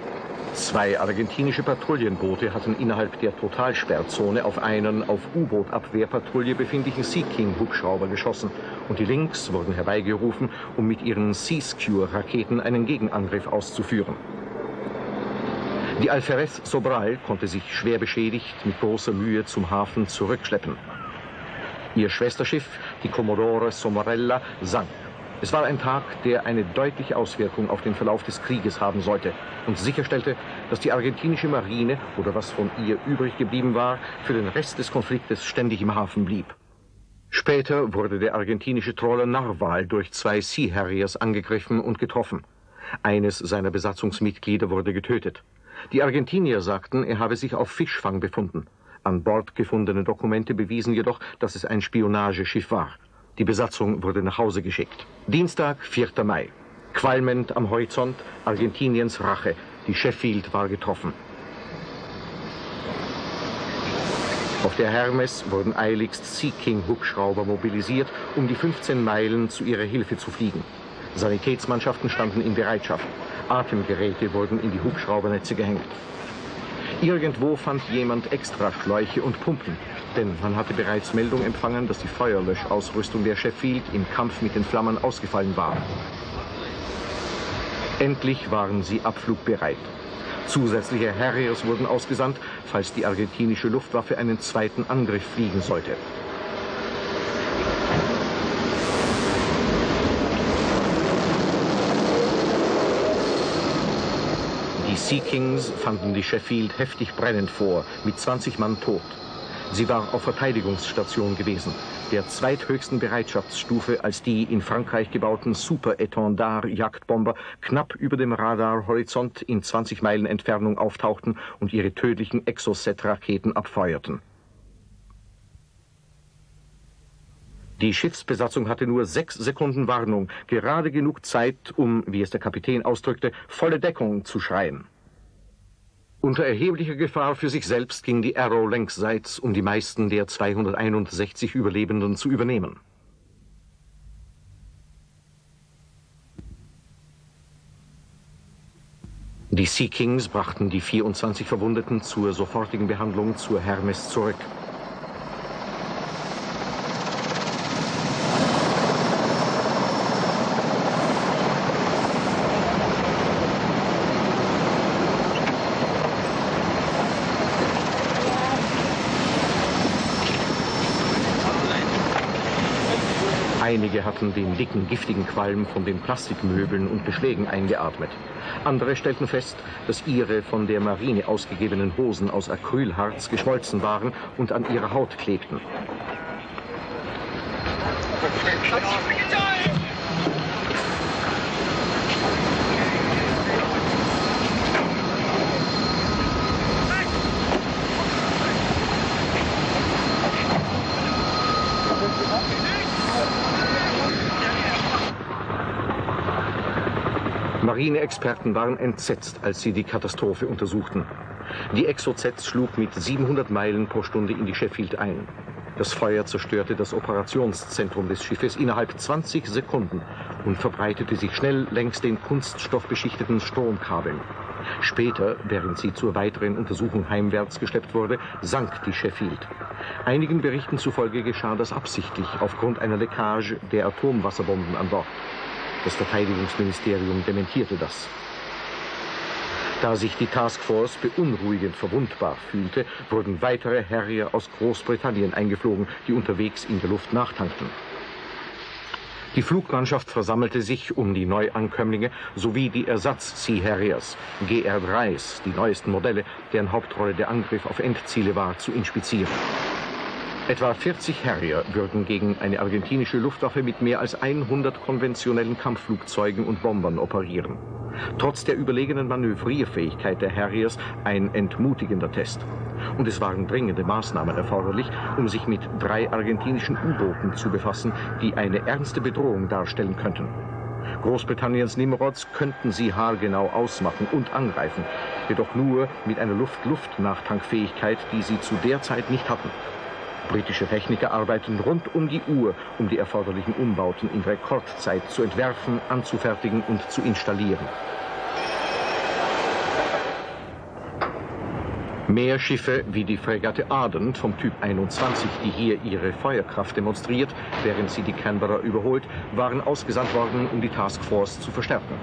B: Zwei argentinische Patrouillenboote hatten innerhalb der Totalsperrzone auf einen auf U-Boot-Abwehrpatrouille befindlichen Sea King-Hubschrauber geschossen und die Lynx wurden herbeigerufen, um mit ihren Seaskew-Raketen einen Gegenangriff auszuführen. Die Alferez Sobral konnte sich schwer beschädigt mit großer Mühe zum Hafen zurückschleppen. Ihr Schwesterschiff, die Commodore Sommarella, sank. Es war ein Tag, der eine deutliche Auswirkung auf den Verlauf des Krieges haben sollte und sicherstellte, dass die argentinische Marine, oder was von ihr übrig geblieben war, für den Rest des Konfliktes ständig im Hafen blieb. Später wurde der argentinische Trawler Narwal durch zwei Sea Harriers angegriffen und getroffen. Eines seiner Besatzungsmitglieder wurde getötet. Die Argentinier sagten, er habe sich auf Fischfang befunden. An Bord gefundene Dokumente bewiesen jedoch, dass es ein Spionageschiff war. Die Besatzung wurde nach Hause geschickt. Dienstag, vierter Mai. Qualmend am Horizont Argentiniens Rache. Die Sheffield war getroffen. Auf der Hermes wurden eiligst Sea King-Hubschrauber mobilisiert, um die fünfzehn Meilen zu ihrer Hilfe zu fliegen. Sanitätsmannschaften standen in Bereitschaft. Atemgeräte wurden in die Hubschraubernetze gehängt. Irgendwo fand jemand Extraschläuche und Pumpen, denn man hatte bereits Meldung empfangen, dass die Feuerlöschausrüstung der Sheffield im Kampf mit den Flammen ausgefallen war. Endlich waren sie abflugbereit. Zusätzliche Harriers wurden ausgesandt, falls die argentinische Luftwaffe einen zweiten Angriff fliegen sollte. Die Sea Kings fanden die Sheffield heftig brennend vor, mit zwanzig Mann tot. Sie war auf Verteidigungsstation gewesen, der zweithöchsten Bereitschaftsstufe, als die in Frankreich gebauten Super-Étendard-Jagdbomber knapp über dem Radarhorizont in zwanzig Meilen Entfernung auftauchten und ihre tödlichen Exocet-Raketen abfeuerten. Die Schiffsbesatzung hatte nur sechs Sekunden Warnung, gerade genug Zeit, um, wie es der Kapitän ausdrückte, volle Deckung zu schreien. Unter erheblicher Gefahr für sich selbst ging die Arrow längsseits, um die meisten der zweihunderteinundsechzig Überlebenden zu übernehmen. Die Sea Kings brachten die vierundzwanzig Verwundeten zur sofortigen Behandlung zur Hermes zurück. Einige hatten den dicken, giftigen Qualm von den Plastikmöbeln und Beschlägen eingeatmet. Andere stellten fest, dass ihre von der Marine ausgegebenen Hosen aus Acrylharz geschmolzen waren und an ihrer Haut klebten. Marineexperten waren entsetzt, als sie die Katastrophe untersuchten. Die Exocet schlug mit siebenhundert Meilen pro Stunde in die Sheffield ein. Das Feuer zerstörte das Operationszentrum des Schiffes innerhalb zwanzig Sekunden und verbreitete sich schnell längs den kunststoffbeschichteten Stromkabeln. Später, während sie zur weiteren Untersuchung heimwärts geschleppt wurde, sank die Sheffield. Einigen Berichten zufolge geschah das absichtlich aufgrund einer Leckage der Atomwasserbomben an Bord. Das Verteidigungsministerium dementierte das. Da sich die Taskforce beunruhigend verwundbar fühlte, wurden weitere Harrier aus Großbritannien eingeflogen, die unterwegs in der Luft nachtankten. Die Flugmannschaft versammelte sich um die Neuankömmlinge sowie die Ersatz-Sea Harriers, G R dreis, die neuesten Modelle, deren Hauptrolle der Angriff auf Endziele war, zu inspizieren. Etwa vierzig Harrier würden gegen eine argentinische Luftwaffe mit mehr als hundert konventionellen Kampfflugzeugen und Bombern operieren. Trotz der überlegenen Manövrierfähigkeit der Harriers ein entmutigender Test. Und es waren dringende Maßnahmen erforderlich, um sich mit drei argentinischen U-Booten zu befassen, die eine ernste Bedrohung darstellen könnten. Großbritanniens Nimrods könnten sie haargenau ausmachen und angreifen, jedoch nur mit einer Luft-Luft-Nachtankfähigkeit, die sie zu der Zeit nicht hatten. Britische Techniker arbeiten rund um die Uhr, um die erforderlichen Umbauten in Rekordzeit zu entwerfen, anzufertigen und zu installieren. Mehr Schiffe wie die Fregatte Ardent vom Typ einundzwanzig, die hier ihre Feuerkraft demonstriert, während sie die Canberra überholt, waren ausgesandt worden, um die Task Force zu verstärken.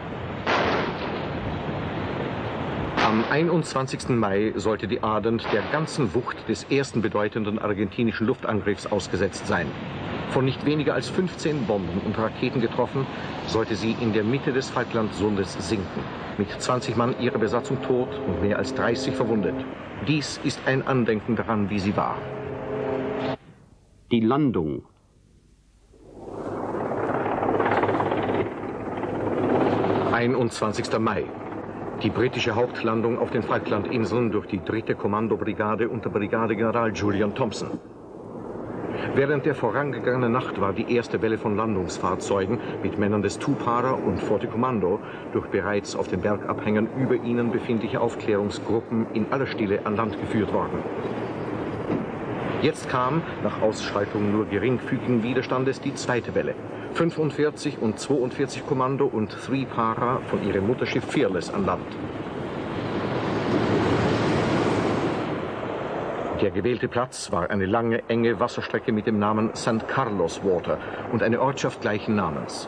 B: Am einundzwanzigsten Mai sollte die Ardent der ganzen Wucht des ersten bedeutenden argentinischen Luftangriffs ausgesetzt sein. Von nicht weniger als fünfzehn Bomben und Raketen getroffen, sollte sie in der Mitte des Falklandsundes sinken. Mit zwanzig Mann ihrer Besatzung tot und mehr als dreißig verwundet. Dies ist ein Andenken daran, wie sie war.
A: Die Landung.
B: einundzwanzigster Mai. Die britische Hauptlandung auf den Falklandinseln durch die dritte Kommandobrigade unter Brigadegeneral Julian Thompson. Während der vorangegangenen Nacht war die erste Welle von Landungsfahrzeugen mit Männern des Two-Para und Forte Kommando durch bereits auf den Bergabhängen über ihnen befindliche Aufklärungsgruppen in aller Stille an Land geführt worden. Jetzt kam, nach Ausschaltung nur geringfügigen Widerstandes, die zweite Welle. fünfundvierzig und zweiundvierzig Kommando und Three-Para von ihrem Mutterschiff Fearless an Land. Der gewählte Platz war eine lange, enge Wasserstrecke mit dem Namen San Carlos Water und eine Ortschaft gleichen Namens.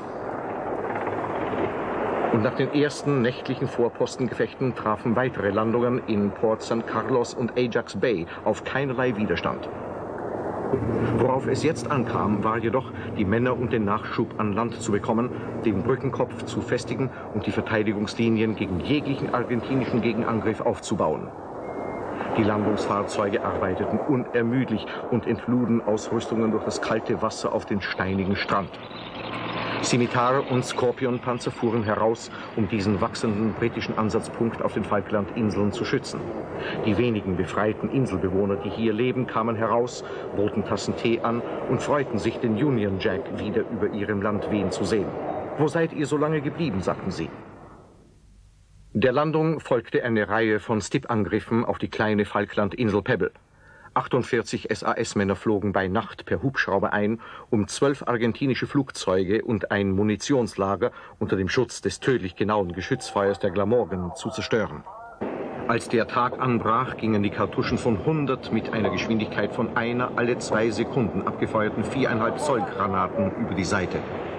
B: Und nach den ersten nächtlichen Vorpostengefechten trafen weitere Landungen in Port San Carlos und Ajax Bay auf keinerlei Widerstand. Worauf es jetzt ankam, war jedoch, die Männer und den Nachschub an Land zu bekommen, den Brückenkopf zu festigen und die Verteidigungslinien gegen jeglichen argentinischen Gegenangriff aufzubauen. Die Landungsfahrzeuge arbeiteten unermüdlich und entluden Ausrüstungen durch das kalte Wasser auf den steinigen Strand. Scimitar- und Scorpion-Panzer fuhren heraus, um diesen wachsenden britischen Ansatzpunkt auf den Falklandinseln zu schützen. Die wenigen befreiten Inselbewohner, die hier leben, kamen heraus, boten Tassen Tee an und freuten sich, den Union Jack wieder über ihrem Land wehen zu sehen. »Wo seid ihr so lange geblieben?« sagten sie. Der Landung folgte eine Reihe von Stip-Angriffen auf die kleine Falklandinsel Pebble. achtundvierzig S A S-Männer flogen bei Nacht per Hubschrauber ein, um zwölf argentinische Flugzeuge und ein Munitionslager unter dem Schutz des tödlich genauen Geschützfeuers der Glamorgan zu zerstören. Als der Tag anbrach, gingen die Kartuschen von hundert mit einer Geschwindigkeit von einer alle zwei Sekunden abgefeuerten viereinhalb Zoll Granaten über die Seite.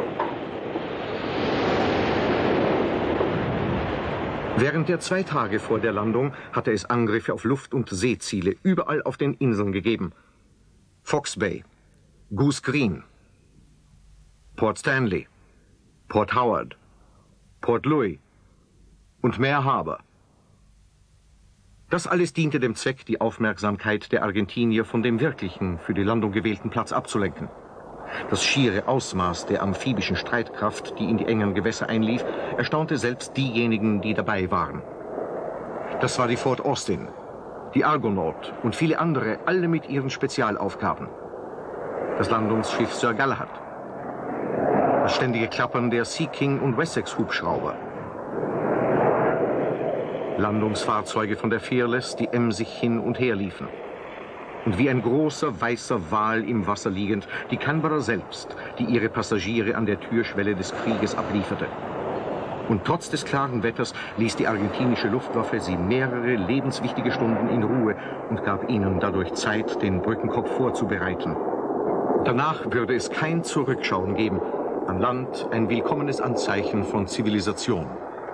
B: Während der zwei Tage vor der Landung hatte es Angriffe auf Luft- und Seeziele überall auf den Inseln gegeben. Fox Bay, Goose Green, Port Stanley, Port Howard, Port Louis und Mare Harbor. Das alles diente dem Zweck, die Aufmerksamkeit der Argentinier von dem wirklichen, für die Landung gewählten Platz abzulenken. Das schiere Ausmaß der amphibischen Streitkraft, die in die engen Gewässer einlief, erstaunte selbst diejenigen, die dabei waren. Das war die Fort Austin, die Argonaut und viele andere, alle mit ihren Spezialaufgaben. Das Landungsschiff Sir Galahad, das ständige Klappern der Sea King und Wessex Hubschrauber, Landungsfahrzeuge von der Fearless, die emsig hin und her liefen. Und wie ein großer, weißer Wal im Wasser liegend, die Canberra selbst, die ihre Passagiere an der Türschwelle des Krieges ablieferte. Und trotz des klaren Wetters ließ die argentinische Luftwaffe sie mehrere lebenswichtige Stunden in Ruhe und gab ihnen dadurch Zeit, den Brückenkopf vorzubereiten. Danach würde es kein Zurückschauen geben. An Land ein willkommenes Anzeichen von Zivilisation.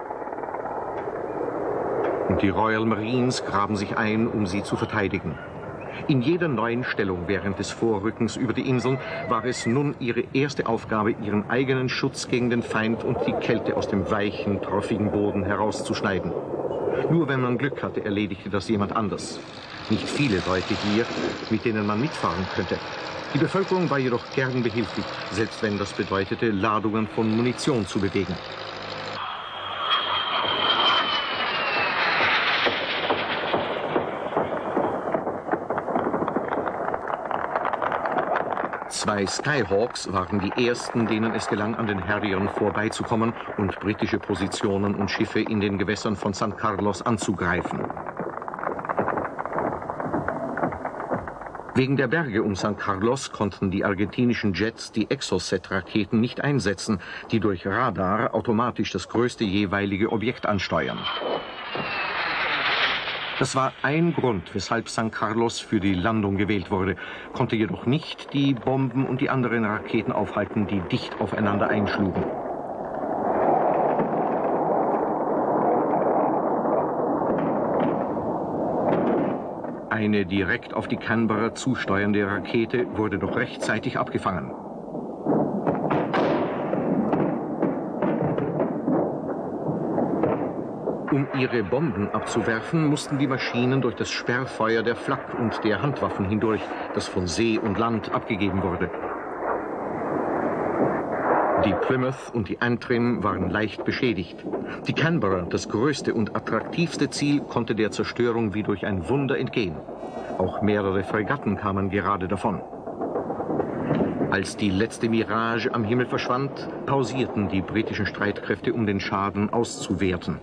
B: Und die Royal Marines graben sich ein, um sie zu verteidigen. In jeder neuen Stellung während des Vorrückens über die Inseln war es nun ihre erste Aufgabe, ihren eigenen Schutz gegen den Feind und die Kälte aus dem weichen, torfigen Boden herauszuschneiden. Nur wenn man Glück hatte, erledigte das jemand anders. Nicht viele Leute hier, mit denen man mitfahren könnte. Die Bevölkerung war jedoch gern behilflich, selbst wenn das bedeutete, Ladungen von Munition zu bewegen. Zwei Skyhawks waren die ersten, denen es gelang, an den Harriern vorbeizukommen und britische Positionen und Schiffe in den Gewässern von San Carlos anzugreifen. Wegen der Berge um San Carlos konnten die argentinischen Jets die Exocet-Raketen nicht einsetzen, die durch Radar automatisch das größte jeweilige Objekt ansteuern. Das war ein Grund, weshalb San Carlos für die Landung gewählt wurde, konnte jedoch nicht die Bomben und die anderen Raketen aufhalten, die dicht aufeinander einschlugen. Eine direkt auf die Canberra zusteuernde Rakete wurde doch rechtzeitig abgefangen. Um ihre Bomben abzuwerfen, mussten die Maschinen durch das Sperrfeuer der Flak und der Handwaffen hindurch, das von See und Land abgegeben wurde. Die Plymouth und die Antrim waren leicht beschädigt. Die Canberra, das größte und attraktivste Ziel, konnte der Zerstörung wie durch ein Wunder entgehen. Auch mehrere Fregatten kamen gerade davon. Als die letzte Mirage am Himmel verschwand, pausierten die britischen Streitkräfte, um den Schaden auszuwerten.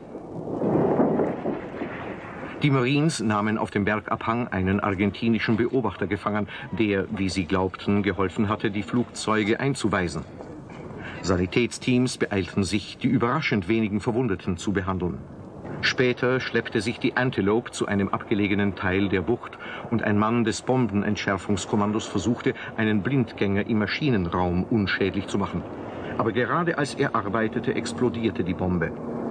B: Die Marines nahmen auf dem Bergabhang einen argentinischen Beobachter gefangen, der, wie sie glaubten, geholfen hatte, die Flugzeuge einzuweisen. Sanitätsteams beeilten sich, die überraschend wenigen Verwundeten zu behandeln. Später schleppte sich die Antelope zu einem abgelegenen Teil der Bucht und ein Mann des Bombenentschärfungskommandos versuchte, einen Blindgänger im Maschinenraum unschädlich zu machen. Aber gerade als er arbeitete, explodierte die Bombe.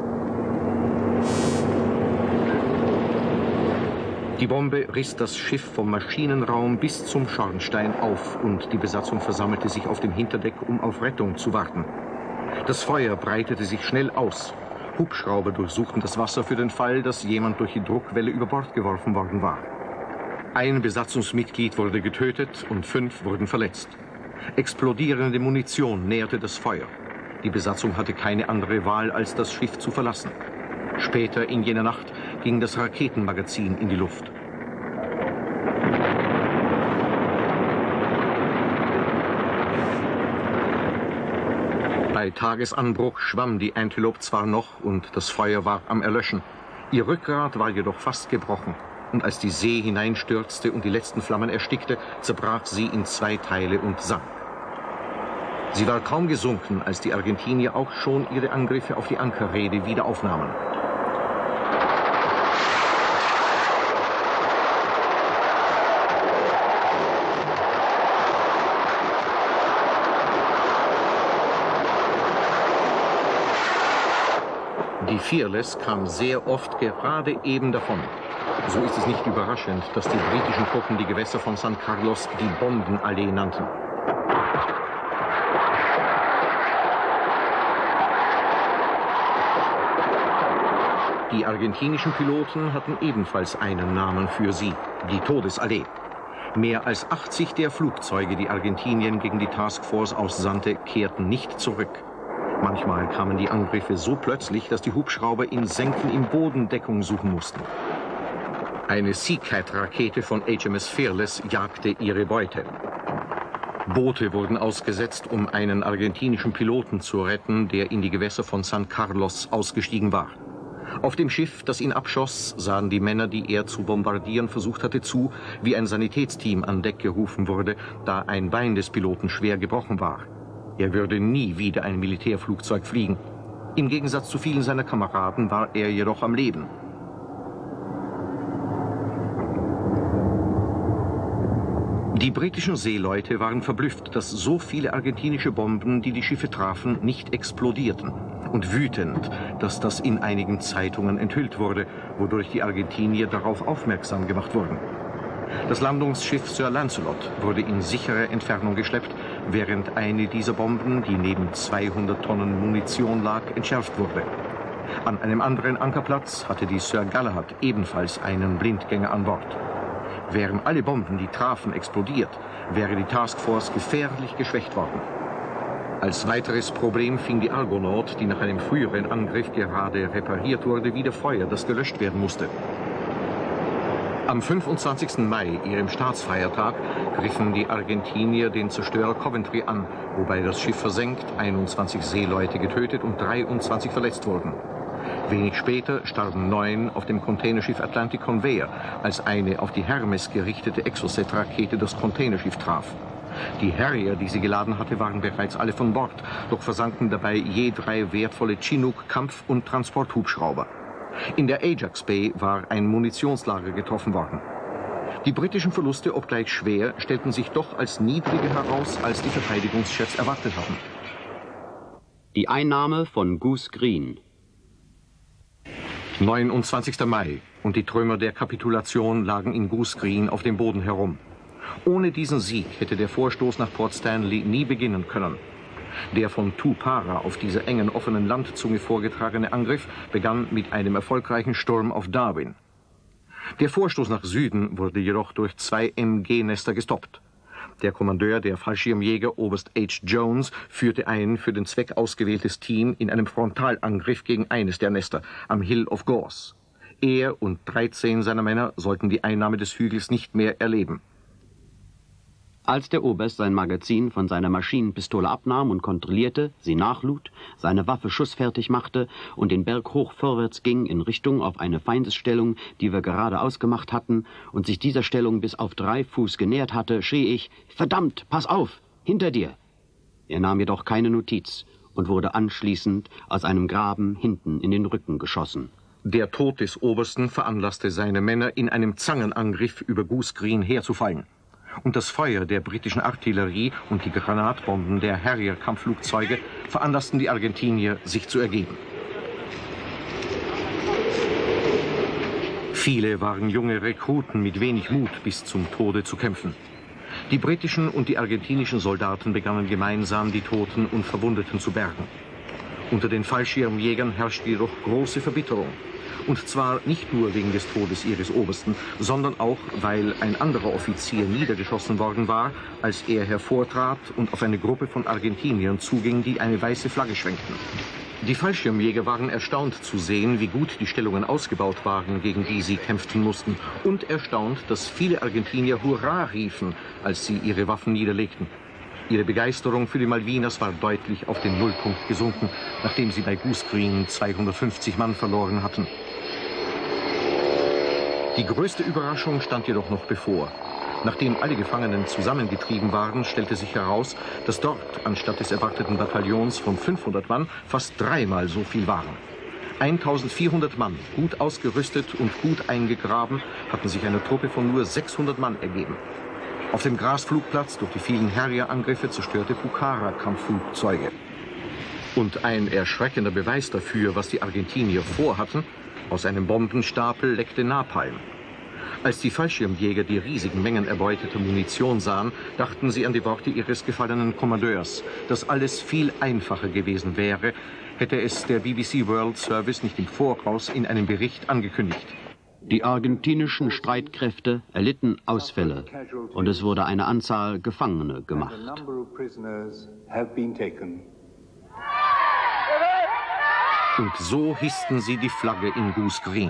B: Die Bombe riss das Schiff vom Maschinenraum bis zum Schornstein auf und die Besatzung versammelte sich auf dem Hinterdeck, um auf Rettung zu warten. Das Feuer breitete sich schnell aus. Hubschrauber durchsuchten das Wasser für den Fall, dass jemand durch die Druckwelle über Bord geworfen worden war. Ein Besatzungsmitglied wurde getötet und fünf wurden verletzt. Explodierende Munition nährte das Feuer. Die Besatzung hatte keine andere Wahl, als das Schiff zu verlassen. Später in jener Nacht ging das Raketenmagazin in die Luft. Bei Tagesanbruch schwamm die Antelope zwar noch und das Feuer war am Erlöschen. Ihr Rückgrat war jedoch fast gebrochen. Und als die See hineinstürzte und die letzten Flammen erstickte, zerbrach sie in zwei Teile und sank. Sie war kaum gesunken, als die Argentinier auch schon ihre Angriffe auf die Ankerrede wieder aufnahmen. Die Fearless kam sehr oft gerade eben davon. So ist es nicht überraschend, dass die britischen Truppen die Gewässer von San Carlos die Bombenallee nannten. Die argentinischen Piloten hatten ebenfalls einen Namen für sie, die Todesallee. Mehr als achtzig der Flugzeuge, die Argentinien gegen die Taskforce aussandte, kehrten nicht zurück. Manchmal kamen die Angriffe so plötzlich, dass die Hubschrauber in Senken im Boden Deckung suchen mussten. Eine Seacat-Rakete von H M S Fearless jagte ihre Beute. Boote wurden ausgesetzt, um einen argentinischen Piloten zu retten, der in die Gewässer von San Carlos ausgestiegen war. Auf dem Schiff, das ihn abschoss, sahen die Männer, die er zu bombardieren versucht hatte, zu, wie ein Sanitätsteam an Deck gerufen wurde, da ein Bein des Piloten schwer gebrochen war. Er würde nie wieder ein Militärflugzeug fliegen. Im Gegensatz zu vielen seiner Kameraden war er jedoch am Leben. Die britischen Seeleute waren verblüfft, dass so viele argentinische Bomben, die die Schiffe trafen, nicht explodierten. Und wütend, dass das in einigen Zeitungen enthüllt wurde, wodurch die Argentinier darauf aufmerksam gemacht wurden. Das Landungsschiff Sir Lancelot wurde in sichere Entfernung geschleppt, während eine dieser Bomben, die neben zweihundert Tonnen Munition lag, entschärft wurde. An einem anderen Ankerplatz hatte die Sir Galahad ebenfalls einen Blindgänger an Bord. Wären alle Bomben, die trafen, explodiert, wäre die Taskforce gefährlich geschwächt worden. Als weiteres Problem fing die Argonaut, die nach einem früheren Angriff gerade repariert wurde, wieder Feuer, das gelöscht werden musste. Am fünfundzwanzigsten Mai, ihrem Staatsfeiertag, griffen die Argentinier den Zerstörer Coventry an, wobei das Schiff versenkt, einundzwanzig Seeleute getötet und dreiundzwanzig verletzt wurden. Wenig später starben neun auf dem Containerschiff Atlantic Conveyor, als eine auf die Hermes gerichtete Exocet-Rakete das Containerschiff traf. Die Harrier, die sie geladen hatte, waren bereits alle von Bord, doch versanken dabei je drei wertvolle Chinook-Kampf- und Transporthubschrauber. In der Ajax Bay war ein Munitionslager getroffen worden. Die britischen Verluste, obgleich schwer, stellten sich doch als niedriger heraus, als die Verteidigungschefs erwartet hatten.
A: Die Einnahme von Goose Green.
B: neunundzwanzigster Mai und die Trümmer der Kapitulation lagen in Goose Green auf dem Boden herum. Ohne diesen Sieg hätte der Vorstoß nach Port Stanley nie beginnen können. Der von Tupara auf dieser engen, offenen Landzunge vorgetragene Angriff begann mit einem erfolgreichen Sturm auf Darwin. Der Vorstoß nach Süden wurde jedoch durch zwei M G-Nester gestoppt. Der Kommandeur der Fallschirmjäger, Oberst H. Jones, führte ein für den Zweck ausgewähltes Team in einem Frontalangriff gegen eines der Nester am Hill of Gorse. Er und dreizehn seiner Männer sollten die Einnahme des Hügels nicht mehr erleben.
A: Als der Oberst sein Magazin von seiner Maschinenpistole abnahm und kontrollierte, sie nachlud, seine Waffe schussfertig machte und den Berg hoch vorwärts ging in Richtung auf eine Feindesstellung, die wir gerade ausgemacht hatten, und sich dieser Stellung bis auf drei Fuß genähert hatte, schrie ich: »Verdammt, pass auf, hinter dir!« Er nahm jedoch keine Notiz und wurde anschließend aus einem Graben hinten in den Rücken geschossen.
B: Der Tod des Obersten veranlasste seine Männer, in einem Zangenangriff über Goose Green herzufallen. Und das Feuer der britischen Artillerie und die Granatbomben der Harrier-Kampfflugzeuge veranlassten die Argentinier, sich zu ergeben. Viele waren junge Rekruten mit wenig Mut, bis zum Tode zu kämpfen. Die britischen und die argentinischen Soldaten begannen gemeinsam, die Toten und Verwundeten zu bergen. Unter den Fallschirmjägern herrschte jedoch große Verbitterung. Und zwar nicht nur wegen des Todes ihres Obersten, sondern auch, weil ein anderer Offizier niedergeschossen worden war, als er hervortrat und auf eine Gruppe von Argentiniern zuging, die eine weiße Flagge schwenkten. Die Fallschirmjäger waren erstaunt zu sehen, wie gut die Stellungen ausgebaut waren, gegen die sie kämpften mussten, und erstaunt, dass viele Argentinier Hurra riefen, als sie ihre Waffen niederlegten. Ihre Begeisterung für die Malvinas war deutlich auf den Nullpunkt gesunken, nachdem sie bei Goose Green zweihundertfünfzig Mann verloren hatten. Die größte Überraschung stand jedoch noch bevor. Nachdem alle Gefangenen zusammengetrieben waren, stellte sich heraus, dass dort anstatt des erwarteten Bataillons von fünfhundert Mann fast dreimal so viel waren. eintausendvierhundert Mann, gut ausgerüstet und gut eingegraben, hatten sich einer Truppe von nur sechshundert Mann ergeben. Auf dem Grasflugplatz durch die vielen Harrier-Angriffe zerstörte Pucara-Kampfflugzeuge. Und ein erschreckender Beweis dafür, was die Argentinier vorhatten: aus einem Bombenstapel leckte Napalm. Als die Fallschirmjäger die riesigen Mengen erbeuteter Munition sahen, dachten sie an die Worte ihres gefallenen Kommandeurs, dass alles viel einfacher gewesen wäre, hätte es der B B C World Service nicht im Voraus in einem Bericht angekündigt.
A: Die argentinischen Streitkräfte erlitten Ausfälle und es wurde eine Anzahl Gefangene gemacht.
B: Und so hissten sie die Flagge in Goose Green.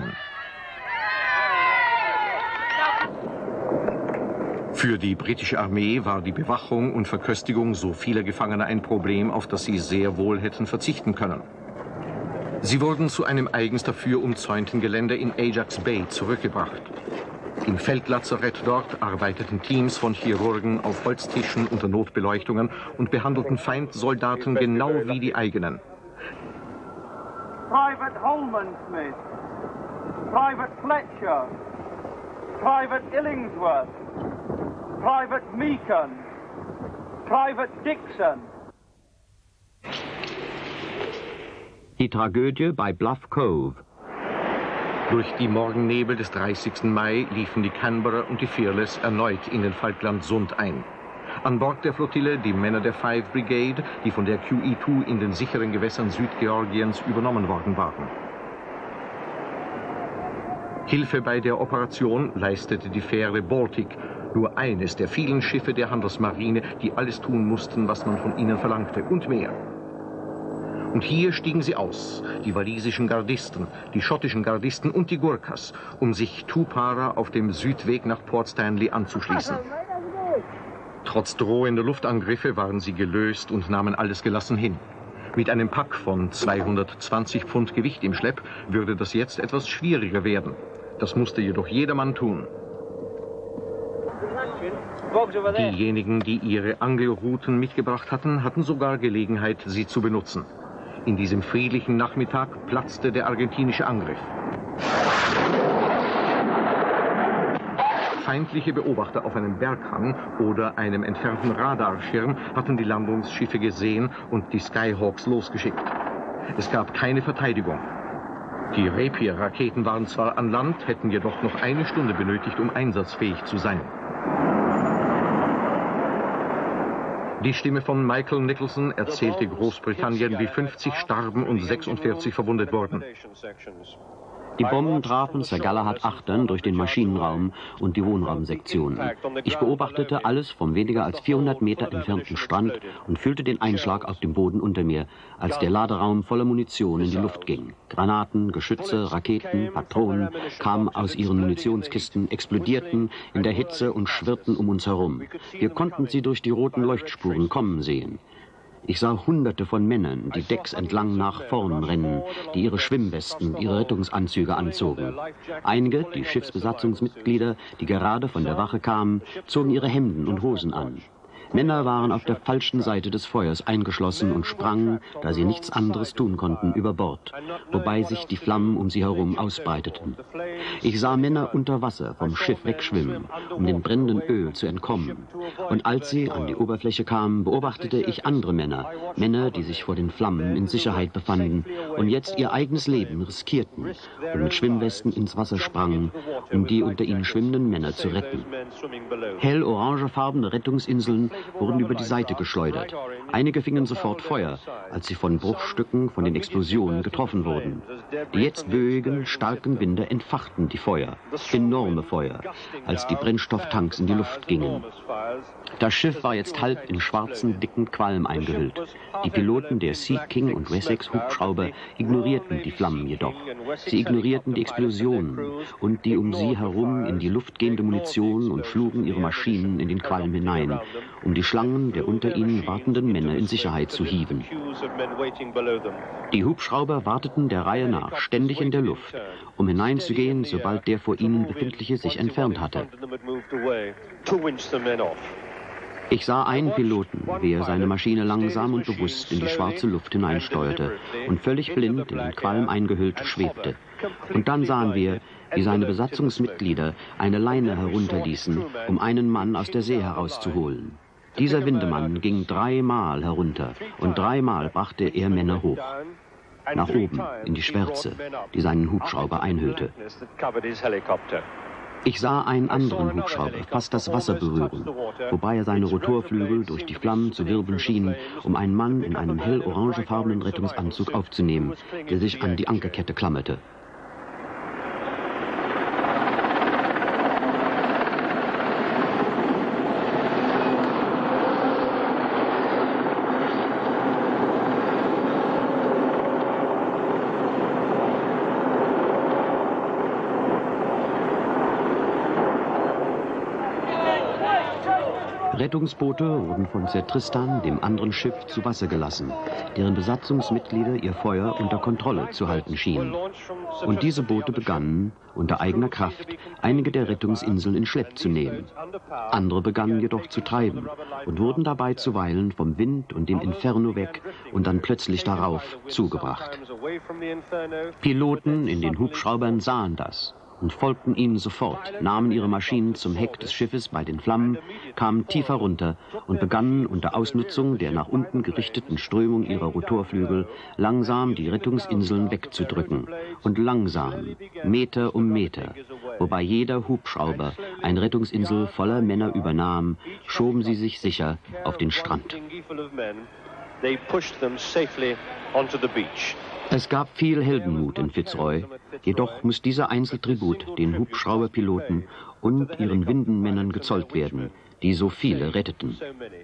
B: Für die britische Armee war die Bewachung und Verköstigung so vieler Gefangener ein Problem, auf das sie sehr wohl hätten verzichten können. Sie wurden zu einem eigens dafür umzäunten Gelände in Ajax Bay zurückgebracht. Im Feldlazarett dort arbeiteten Teams von Chirurgen auf Holztischen unter Notbeleuchtungen und behandelten Feindsoldaten genau wie die eigenen.
C: Private Holman Smith, Private Fletcher, Private Illingsworth, Private Meekan, Private Dixon.
A: Die Tragödie bei Bluff Cove.
B: Durch die Morgennebel des dreißigsten Mai liefen die Canberra und die Fearless erneut in den Falklandsund ein. An Bord der Flottille die Männer der Five Brigade, die von der Q E zwei in den sicheren Gewässern Südgeorgiens übernommen worden waren. Hilfe bei der Operation leistete die Fähre Baltic, nur eines der vielen Schiffe der Handelsmarine, die alles tun mussten, was man von ihnen verlangte, und mehr. Und hier stiegen sie aus, die walisischen Gardisten, die schottischen Gardisten und die Gurkhas, um sich Tupara auf dem Südweg nach Port Stanley anzuschließen. Trotz drohender Luftangriffe waren sie gelöst und nahmen alles gelassen hin. Mit einem Pack von zweihundertzwanzig Pfund Gewicht im Schlepp würde das jetzt etwas schwieriger werden. Das musste jedoch jedermann tun. Diejenigen, die ihre Angelruten mitgebracht hatten, hatten sogar Gelegenheit, sie zu benutzen. In diesem friedlichen Nachmittag platzte der argentinische Angriff. Feindliche Beobachter auf einem Berghang oder einem entfernten Radarschirm hatten die Landungsschiffe gesehen und die Skyhawks losgeschickt. Es gab keine Verteidigung. Die Rapier-Raketen waren zwar an Land, hätten jedoch noch eine Stunde benötigt, um einsatzfähig zu sein. Die Stimme von Michael Nicholson erzählte Großbritannien, wie fünfzig starben und sechsundvierzig verwundet wurden.
A: Die Bomben trafen Sir Galahad Achtern durch den Maschinenraum und die Wohnraumsektionen. Ich beobachtete alles vom weniger als vierhundert Meter entfernten Strand und fühlte den Einschlag auf dem Boden unter mir, als der Laderaum voller Munition in die Luft ging. Granaten, Geschütze, Raketen, Patronen kamen aus ihren Munitionskisten, explodierten in der Hitze und schwirrten um uns herum. Wir konnten sie durch die roten Leuchtspuren kommen sehen. Ich sah Hunderte von Männern, die decks entlang nach vorn rennen, die ihre Schwimmwesten, ihre Rettungsanzüge anzogen. Einige, die Schiffsbesatzungsmitglieder, die gerade von der Wache kamen, zogen ihre Hemden und Hosen an. Männer waren auf der falschen Seite des Feuers eingeschlossen und sprangen, da sie nichts anderes tun konnten, über Bord, wobei sich die Flammen um sie herum ausbreiteten. Ich sah Männer unter Wasser vom Schiff wegschwimmen, um dem brennenden Öl zu entkommen. Und als sie an die Oberfläche kamen, beobachtete ich andere Männer, Männer, die sich vor den Flammen in Sicherheit befanden und jetzt ihr eigenes Leben riskierten und mit Schwimmwesten ins Wasser sprangen, um die unter ihnen schwimmenden Männer zu retten. Hell orangefarbene Rettungsinseln wurden über die Seite geschleudert. Einige fingen sofort Feuer, als sie von Bruchstücken von den Explosionen getroffen wurden. Die jetzt böigen, starken Winde entfachten die Feuer, enorme Feuer, als die Brennstofftanks in die Luft gingen. Das Schiff war jetzt halb in schwarzen, dicken Qualm eingehüllt. Die Piloten der Sea King und Wessex Hubschrauber ignorierten die Flammen jedoch. Sie ignorierten die Explosionen und die um sie herum in die Luft gehende Munition und schlugen ihre Maschinen in den Qualm hinein, um die Schlangen der unter ihnen wartenden Männer in Sicherheit zu hieven. Die Hubschrauber warteten der Reihe nach ständig in der Luft, um hineinzugehen, sobald der vor ihnen befindliche sich entfernt hatte. Ich sah einen Piloten, wie er seine Maschine langsam und bewusst in die schwarze Luft hineinsteuerte und völlig blind in den Qualm eingehüllt schwebte. Und dann sahen wir, wie seine Besatzungsmitglieder eine Leine herunterließen, um einen Mann aus der See herauszuholen. Dieser Windemann ging dreimal herunter und dreimal brachte er Männer hoch. Nach oben, in die Schwärze, die seinen Hubschrauber einhüllte. Ich sah einen anderen Hubschrauber fast das Wasser berühren, wobei er seine Rotorflügel durch die Flammen zu wirbeln schien, um einen Mann in einem hell orangefarbenen Rettungsanzug aufzunehmen, der sich an die Ankerkette klammerte. Rettungsboote wurden von Sir Tristan, dem anderen Schiff, zu Wasser gelassen, deren Besatzungsmitglieder ihr Feuer unter Kontrolle zu halten schienen. Und diese Boote begannen, unter eigener Kraft, einige der Rettungsinseln in Schlepp zu nehmen. Andere begannen jedoch zu treiben und wurden dabei zuweilen vom Wind und dem Inferno weg und dann plötzlich darauf zugebracht. Piloten in den Hubschraubern sahen das und folgten ihnen sofort, nahmen ihre Maschinen zum Heck des Schiffes bei den Flammen, kamen tiefer runter und begannen unter Ausnutzung der nach unten gerichteten Strömung ihrer Rotorflügel langsam die Rettungsinseln wegzudrücken und langsam, Meter um Meter, wobei jeder Hubschrauber eine Rettungsinsel voller Männer übernahm, schoben sie sich sicher auf den Strand. Es gab viel Heldenmut in Fitzroy, jedoch muss dieser Einzeltribut den Hubschrauberpiloten und ihren Windenmännern gezollt werden, die so viele retteten.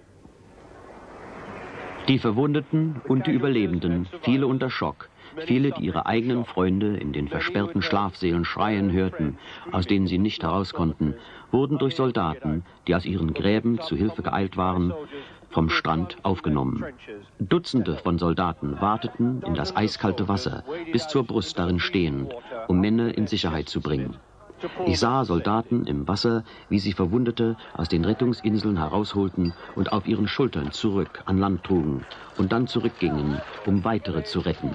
A: Die Verwundeten und die Überlebenden, viele unter Schock, viele, die ihre eigenen Freunde in den versperrten Schlafsälen schreien hörten, aus denen sie nicht heraus konnten, wurden durch Soldaten, die aus ihren Gräben zu Hilfe geeilt waren, vom Strand aufgenommen. Dutzende von Soldaten warteten in das eiskalte Wasser, bis zur Brust darin stehend, um Männer in Sicherheit zu bringen. Ich sah Soldaten im Wasser, wie sie Verwundete aus den Rettungsinseln herausholten und auf ihren Schultern zurück an Land trugen und dann zurückgingen, um weitere zu retten.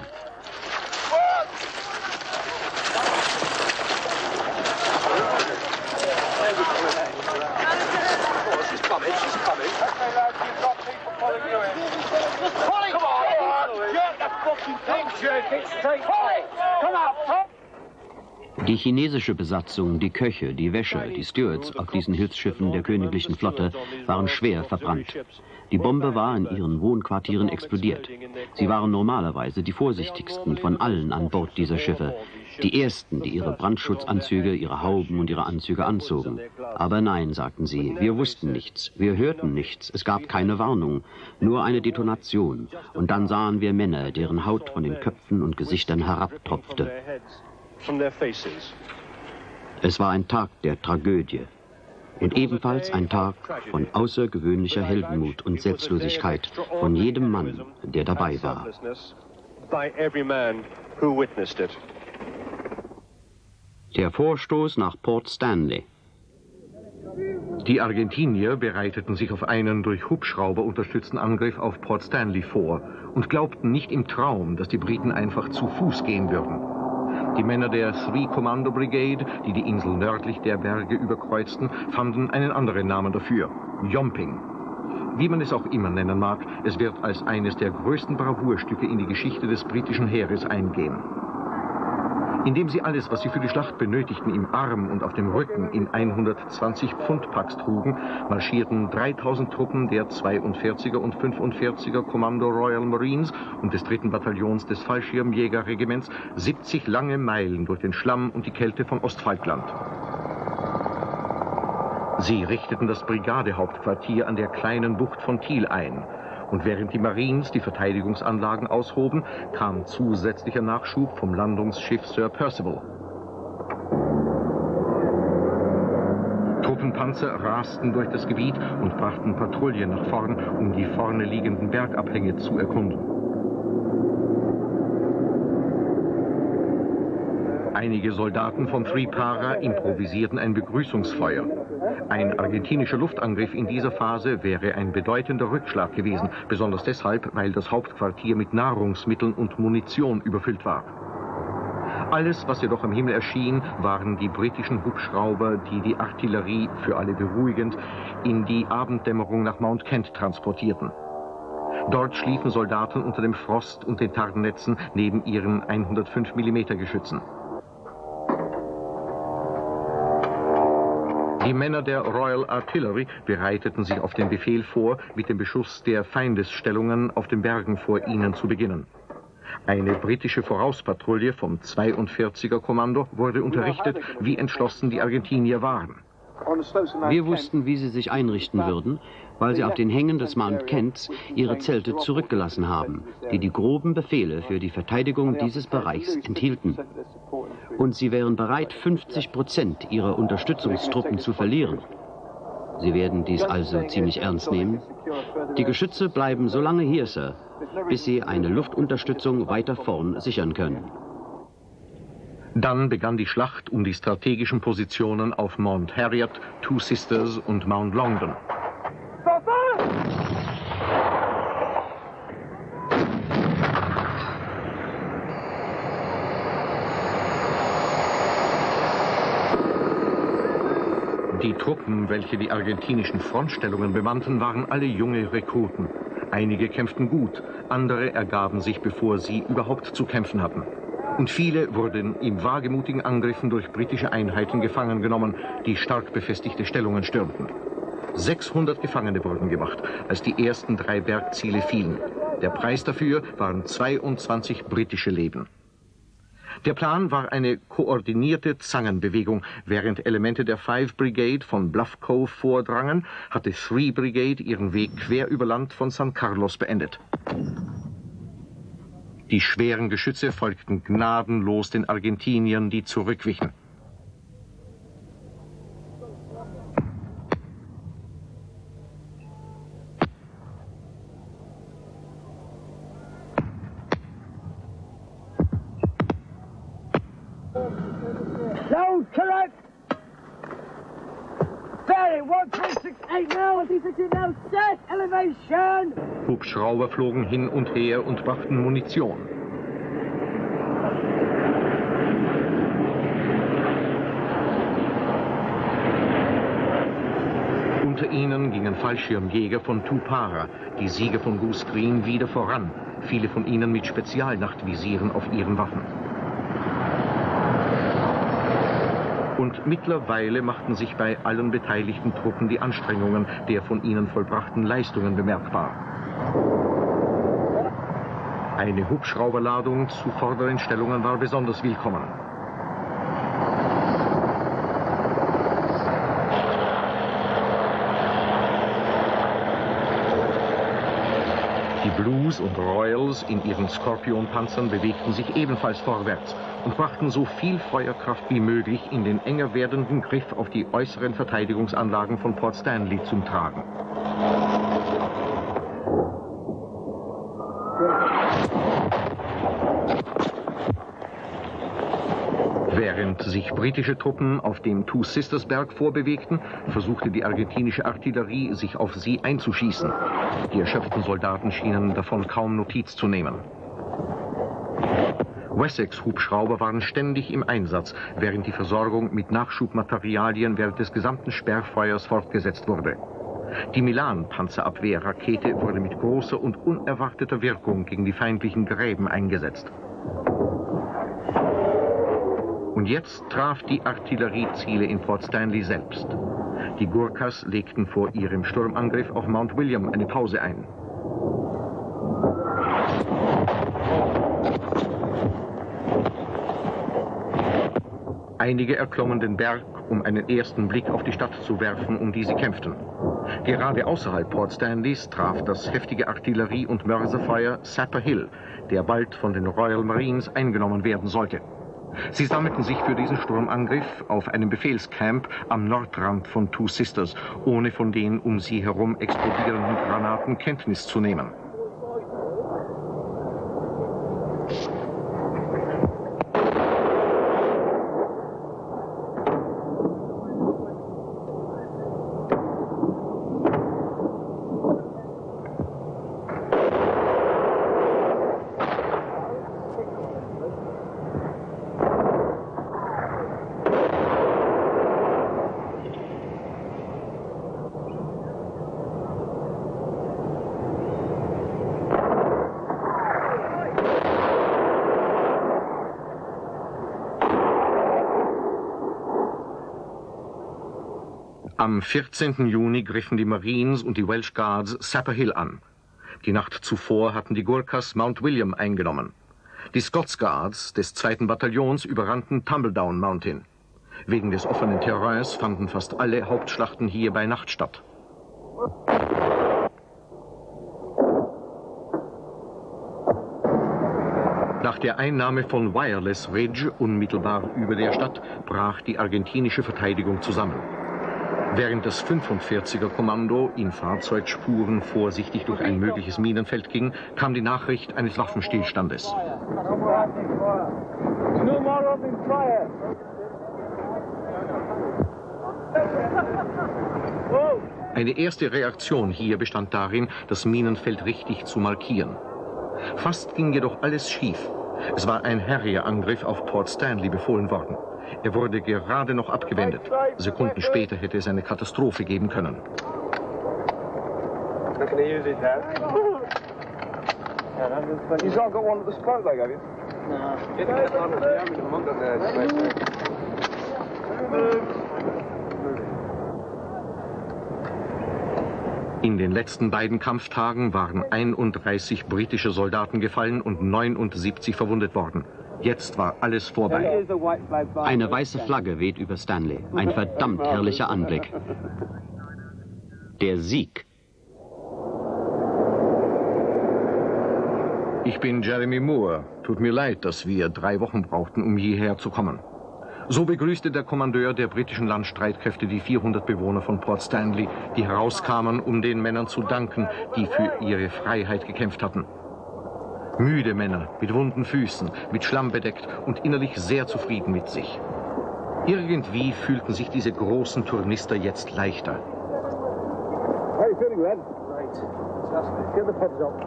A: Die chinesische Besatzung, die Köche, die Wäscher, die Stewards auf diesen Hilfsschiffen der königlichen Flotte waren schwer verbrannt. Die Bombe war in ihren Wohnquartieren explodiert. Sie waren normalerweise die vorsichtigsten von allen an Bord dieser Schiffe. Die ersten, die ihre Brandschutzanzüge, ihre Hauben und ihre Anzüge anzogen. Aber nein, sagten sie, wir wussten nichts, wir hörten nichts, es gab keine Warnung, nur eine Detonation. Und dann sahen wir Männer, deren Haut von den Köpfen und Gesichtern herabtropfte. Es war ein Tag der Tragödie und ebenfalls ein Tag von außergewöhnlicher Heldenmut und Selbstlosigkeit von jedem Mann, der dabei war. Der Vorstoß nach Port Stanley.
B: Die Argentinier bereiteten sich auf einen durch Hubschrauber unterstützten Angriff auf Port Stanley vor und glaubten nicht im Traum, dass die Briten einfach zu Fuß gehen würden. Die Männer der Three Commando Brigade, die die Insel nördlich der Berge überkreuzten, fanden einen anderen Namen dafür: Yomping. Wie man es auch immer nennen mag, es wird als eines der größten Bravourstücke in die Geschichte des britischen Heeres eingehen. Indem sie alles, was sie für die Schlacht benötigten, im Arm und auf dem Rücken in hundertzwanzig Pfund Packs trugen, marschierten dreitausend Truppen der zweiundvierziger und fünfundvierziger Kommando Royal Marines und des dritten Bataillons des Fallschirmjägerregiments siebzig lange Meilen durch den Schlamm und die Kälte von Ostfalkland. Sie richteten das Brigadehauptquartier an der kleinen Bucht von Thiel ein. Und während die Marines die Verteidigungsanlagen aushoben, kam zusätzlicher Nachschub vom Landungsschiff Sir Percival. Truppenpanzer rasten durch das Gebiet und brachten Patrouillen nach vorn, um die vorne liegenden Bergabhänge zu erkunden. Einige Soldaten von Three Para improvisierten ein Begrüßungsfeuer. Ein argentinischer Luftangriff in dieser Phase wäre ein bedeutender Rückschlag gewesen, besonders deshalb, weil das Hauptquartier mit Nahrungsmitteln und Munition überfüllt war. Alles, was jedoch am Himmel erschien, waren die britischen Hubschrauber, die die Artillerie, für alle beruhigend, in die Abenddämmerung nach Mount Kent transportierten. Dort schliefen Soldaten unter dem Frost und den Tarnnetzen neben ihren hundertfünf Millimeter Geschützen. Die Männer der Royal Artillery bereiteten sich auf den Befehl vor, mit dem Beschuss der Feindesstellungen auf den Bergen vor ihnen zu beginnen. Eine britische Vorauspatrouille vom zweiundvierziger Kommando wurde unterrichtet, wie entschlossen die Argentinier waren.
A: Wir wussten, wie sie sich einrichten würden, weil sie auf den Hängen des Mount Kents ihre Zelte zurückgelassen haben, die die groben Befehle für die Verteidigung dieses Bereichs enthielten. Und sie wären bereit, fünfzig Prozent ihrer Unterstützungstruppen zu verlieren. Sie werden dies also ziemlich ernst nehmen. Die Geschütze bleiben so lange hier, Sir, bis sie eine Luftunterstützung weiter vorn sichern können.
B: Dann begann die Schlacht um die strategischen Positionen auf Mount Harriet, Two Sisters und Mount Longdon. Die Truppen, welche die argentinischen Frontstellungen bemannten, waren alle junge Rekruten. Einige kämpften gut, andere ergaben sich, bevor sie überhaupt zu kämpfen hatten. Und viele wurden in wagemutigen Angriffen durch britische Einheiten gefangen genommen, die stark befestigte Stellungen stürmten. sechshundert Gefangene wurden gemacht, als die ersten drei Bergziele fielen. Der Preis dafür waren zweiundzwanzig britische Leben. Der Plan war eine koordinierte Zangenbewegung. Während Elemente der Five Brigade von Bluff Cove vordrangen, hatte Three Brigade ihren Weg quer über Land von San Carlos beendet. Die schweren Geschütze folgten gnadenlos den Argentiniern, die zurückwichen.
C: No, correct!
B: Hubschrauber flogen hin und her und brachten Munition. Unter ihnen gingen Fallschirmjäger von Tupara, die Sieger von Goose Green, wieder voran, viele von ihnen mit Spezialnachtvisieren auf ihren Waffen. Und mittlerweile machten sich bei allen beteiligten Truppen die Anstrengungen der von ihnen vollbrachten Leistungen bemerkbar. Eine Hubschrauberladung zu vorderen Stellungen war besonders willkommen. Die Blues und Royals in ihren Scorpion-Panzern bewegten sich ebenfalls vorwärts und brachten so viel Feuerkraft wie möglich in den enger werdenden Griff auf die äußeren Verteidigungsanlagen von Port Stanley zum Tragen. Während sich britische Truppen auf dem Two Sisters Berg vorbewegten, versuchte die argentinische Artillerie, sich auf sie einzuschießen. Die erschöpften Soldaten schienen davon kaum Notiz zu nehmen. Wessex-Hubschrauber waren ständig im Einsatz, während die Versorgung mit Nachschubmaterialien während des gesamten Sperrfeuers fortgesetzt wurde. Die Milan-Panzerabwehrrakete wurde mit großer und unerwarteter Wirkung gegen die feindlichen Gräben eingesetzt. Und jetzt traf die Artillerie Ziele in Port Stanley selbst. Die Gurkhas legten vor ihrem Sturmangriff auf Mount William eine Pause ein. Einige erklommen den Berg, um einen ersten Blick auf die Stadt zu werfen, um die sie kämpften. Gerade außerhalb Port Stanleys traf das heftige Artillerie- und Mörserfeuer Sapper Hill, der bald von den Royal Marines eingenommen werden sollte. Sie sammelten sich für diesen Sturmangriff auf einem Befehlscamp am Nordrand von Two Sisters, ohne von den um sie herum explodierenden Granaten Kenntnis zu nehmen. Am vierzehnten Juni griffen die Marines und die Welsh Guards Sapper Hill an. Die Nacht zuvor hatten die Gurkhas Mount William eingenommen. Die Scots Guards des zweiten Bataillons überrannten Tumbledown Mountain. Wegen des offenen Terrains fanden fast alle Hauptschlachten hier bei Nacht statt. Nach der Einnahme von Wireless Ridge, unmittelbar über der Stadt, brach die argentinische Verteidigung zusammen. Während das fünfundvierziger Kommando in Fahrzeugspuren vorsichtig durch ein mögliches Minenfeld ging, kam die Nachricht eines Waffenstillstandes. Eine erste Reaktion hier bestand darin, das Minenfeld richtig zu markieren. Fast ging jedoch alles schief. Es war ein Harrier-Angriff auf Port Stanley befohlen worden. Er wurde gerade noch abgewendet. Sekunden später hätte es eine Katastrophe geben können. In den letzten beiden Kampftagen waren einunddreißig britische Soldaten gefallen und neunundsiebzig verwundet worden. Jetzt war alles vorbei.
A: Eine weiße Flagge weht über Stanley. Ein verdammt herrlicher Anblick. Der Sieg.
B: Ich bin Jeremy Moore. Tut mir leid, dass wir drei Wochen brauchten, um hierher zu kommen. So begrüßte der Kommandeur der britischen Landstreitkräfte die vierhundert Bewohner von Port Stanley, die herauskamen, um den Männern zu danken, die für ihre Freiheit gekämpft hatten. Müde Männer mit wunden Füßen, mit Schlamm bedeckt und innerlich sehr zufrieden mit sich. Irgendwie fühlten sich diese großen Turnister jetzt leichter.
D: How are you feeling, Red? Right. Get the pads up.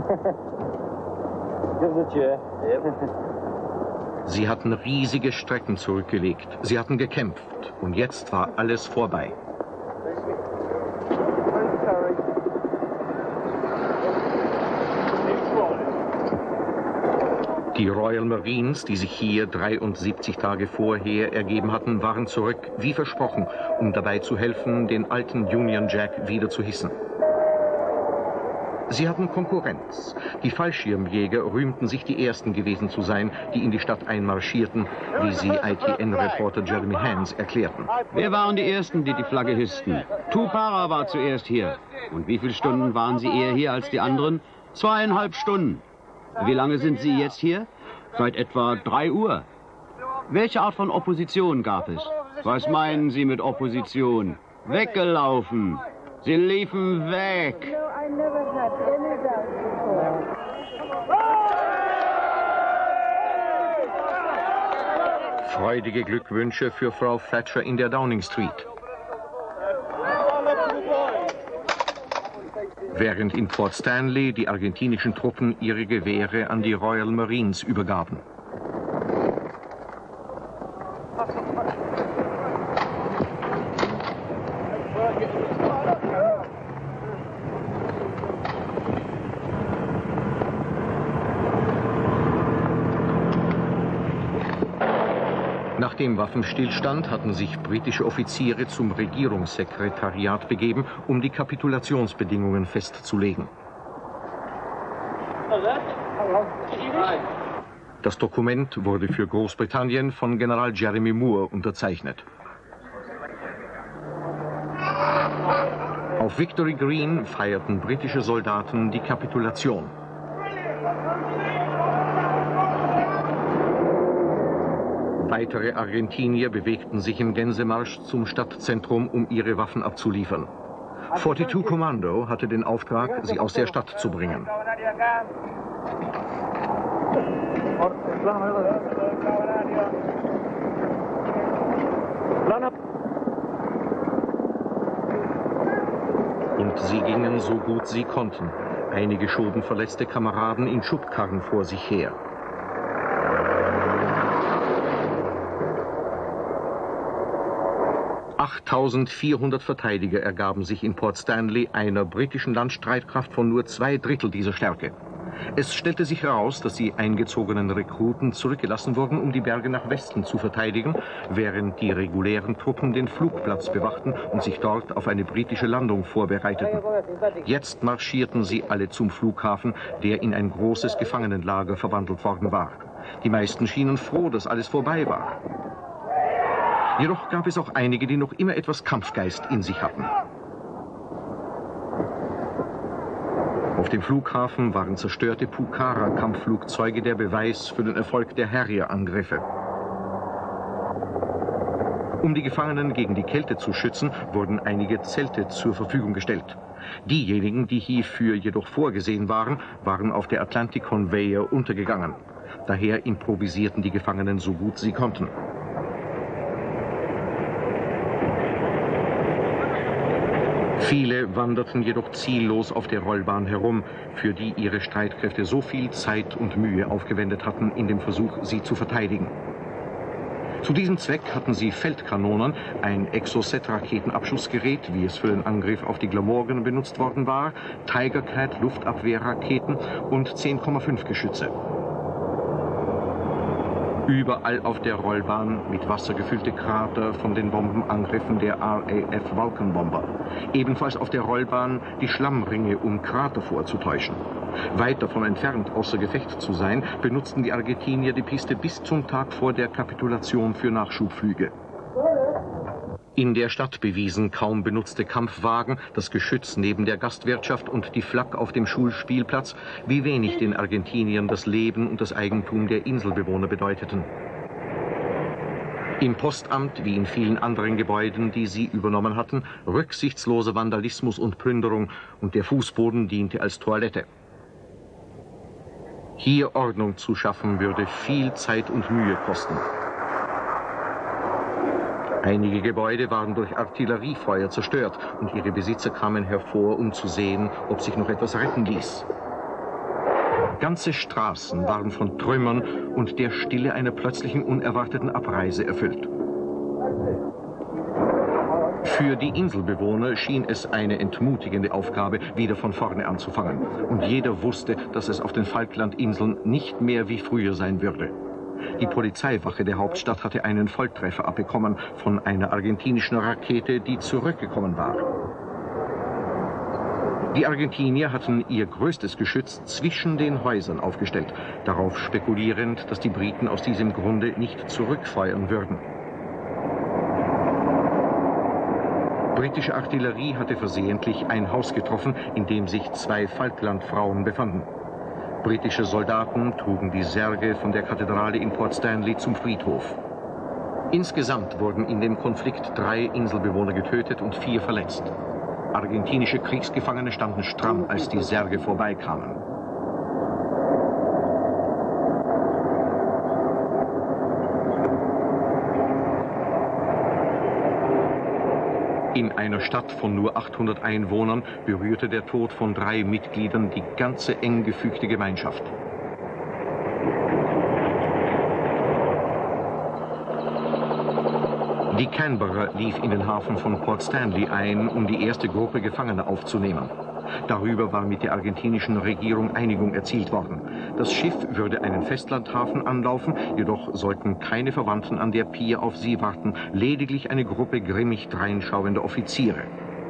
D: Give us a cheer. Yep.
B: Sie hatten riesige Strecken zurückgelegt. Sie hatten gekämpft. Und jetzt war alles vorbei. Die Royal Marines, die sich hier dreiundsiebzig Tage vorher ergeben hatten, waren zurück, wie versprochen, um dabei zu helfen, den alten Union Jack wieder zu hissen. Sie hatten Konkurrenz. Die Fallschirmjäger rühmten sich, die Ersten gewesen zu sein, die in die Stadt einmarschierten, wie sie I T N-Reporter Jeremy Hans erklärten.
A: Wir waren die Ersten, die die Flagge hissten. Tupara war zuerst hier. Und wie viele Stunden waren Sie eher hier als die anderen? Zweieinhalb Stunden. Wie lange sind Sie jetzt hier? Seit etwa drei Uhr. Welche Art von Opposition gab es? Was meinen Sie mit Opposition? Weggelaufen. Sie liefen weg.
B: Freudige Glückwünsche für Frau Thatcher in der Downing Street. Während in Port Stanley die argentinischen Truppen ihre Gewehre an die Royal Marines übergaben. Nach dem Waffenstillstand hatten sich britische Offiziere zum Regierungssekretariat begeben, um die Kapitulationsbedingungen festzulegen. Das Dokument wurde für Großbritannien von General Jeremy Moore unterzeichnet. Auf Victory Green feierten britische Soldaten die Kapitulation. Weitere Argentinier bewegten sich im Gänsemarsch zum Stadtzentrum, um ihre Waffen abzuliefern. zweiundvierzig Kommando hatte den Auftrag, sie aus der Stadt zu bringen. Und sie gingen so gut sie konnten. Einige schoben verletzte Kameraden in Schubkarren vor sich her. achttausendvierhundert Verteidiger ergaben sich in Port Stanley einer britischen Landstreitkraft von nur zwei Drittel dieser Stärke. Es stellte sich heraus, dass die eingezogenen Rekruten zurückgelassen wurden, um die Berge nach Westen zu verteidigen, während die regulären Truppen den Flugplatz bewachten und sich dort auf eine britische Landung vorbereiteten. Jetzt marschierten sie alle zum Flughafen, der in ein großes Gefangenenlager verwandelt worden war. Die meisten schienen froh, dass alles vorbei war. Jedoch gab es auch einige, die noch immer etwas Kampfgeist in sich hatten. Auf dem Flughafen waren zerstörte Pucara-Kampfflugzeuge der Beweis für den Erfolg der Harrier-Angriffe. Um die Gefangenen gegen die Kälte zu schützen, wurden einige Zelte zur Verfügung gestellt. Diejenigen, die hierfür jedoch vorgesehen waren, waren auf der Atlantic Conveyor untergegangen. Daher improvisierten die Gefangenen so gut sie konnten. Viele wanderten jedoch ziellos auf der Rollbahn herum, für die ihre Streitkräfte so viel Zeit und Mühe aufgewendet hatten in dem Versuch, sie zu verteidigen. Zu diesem Zweck hatten sie Feldkanonen, ein Exocet-Raketenabschussgerät, wie es für den Angriff auf die Glamorgan benutzt worden war, Tigercat-Luftabwehrraketen und zehn Komma fünf Geschütze. Überall auf der Rollbahn mit Wasser gefüllte Krater von den Bombenangriffen der R A F Vulcan-Bomber. Ebenfalls auf der Rollbahn die Schlammringe, um Krater vorzutäuschen. Weit davon entfernt, außer Gefecht zu sein, benutzten die Argentinier die Piste bis zum Tag vor der Kapitulation für Nachschubflüge. In der Stadt bewiesen kaum benutzte Kampfwagen, das Geschütz neben der Gastwirtschaft und die Flak auf dem Schulspielplatz, wie wenig den Argentiniern das Leben und das Eigentum der Inselbewohner bedeuteten. Im Postamt, wie in vielen anderen Gebäuden, die sie übernommen hatten, rücksichtsloser Vandalismus und Plünderung, und der Fußboden diente als Toilette. Hier Ordnung zu schaffen, würde viel Zeit und Mühe kosten. Einige Gebäude waren durch Artilleriefeuer zerstört und ihre Besitzer kamen hervor, um zu sehen, ob sich noch etwas retten ließ. Ganze Straßen waren von Trümmern und der Stille einer plötzlichen unerwarteten Abreise erfüllt. Für die Inselbewohner schien es eine entmutigende Aufgabe, wieder von vorne anzufangen. Und jeder wusste, dass es auf den Falklandinseln nicht mehr wie früher sein würde. Die Polizeiwache der Hauptstadt hatte einen Volltreffer abbekommen von einer argentinischen Rakete, die zurückgekommen war. Die Argentinier hatten ihr größtes Geschütz zwischen den Häusern aufgestellt, darauf spekulierend, dass die Briten aus diesem Grunde nicht zurückfeuern würden. Britische Artillerie hatte versehentlich ein Haus getroffen, in dem sich zwei Falklandfrauen befanden. Britische Soldaten trugen die Särge von der Kathedrale in Port Stanley zum Friedhof. Insgesamt wurden in dem Konflikt drei Inselbewohner getötet und vier verletzt. Argentinische Kriegsgefangene standen stramm, als die Särge vorbeikamen. In einer Stadt von nur achthundert Einwohnern berührte der Tod von drei Mitgliedern die ganze eng gefügte Gemeinschaft. Die Canberra lief in den Hafen von Port Stanley ein, um die erste Gruppe Gefangener aufzunehmen. Darüber war mit der argentinischen Regierung Einigung erzielt worden. Das Schiff würde einen Festlandhafen anlaufen, jedoch sollten keine Verwandten an der Pier auf sie warten, lediglich eine Gruppe grimmig dreinschauender Offiziere.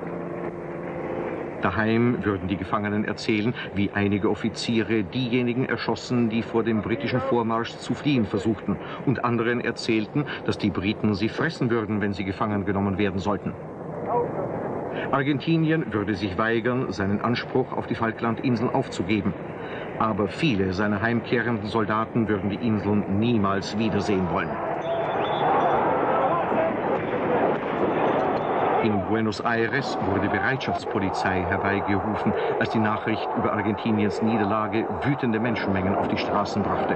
B: Daheim würden die Gefangenen erzählen, wie einige Offiziere diejenigen erschossen, die vor dem britischen Vormarsch zu fliehen versuchten, und anderen erzählten, dass die Briten sie fressen würden, wenn sie gefangen genommen werden sollten. Argentinien würde sich weigern, seinen Anspruch auf die Falklandinseln aufzugeben. Aber viele seiner heimkehrenden Soldaten würden die Inseln niemals wiedersehen wollen. In Buenos Aires wurde Bereitschaftspolizei herbeigerufen, als die Nachricht über Argentiniens Niederlage wütende Menschenmengen auf die Straßen brachte.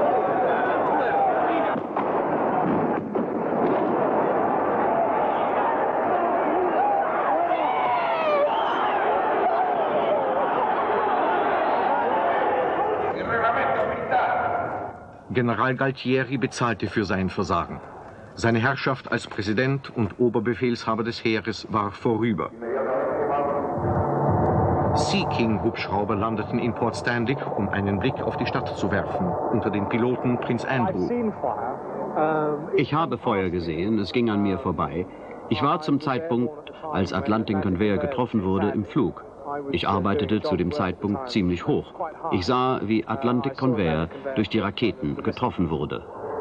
B: General Galtieri bezahlte für sein Versagen. Seine Herrschaft als Präsident und Oberbefehlshaber des Heeres war vorüber. Sea King-Hubschrauber landeten in Port Stanley, um einen Blick auf die Stadt zu werfen, unter den Piloten Prinz Andrew.
A: Ich habe Feuer gesehen, es ging an mir vorbei. Ich war zum Zeitpunkt, als Atlantic Conveyor getroffen wurde, im Flug. Ich arbeitete zu dem Zeitpunkt ziemlich hoch. Ich sah, wie Atlantic Conveyor durch die Raketen getroffen wurde.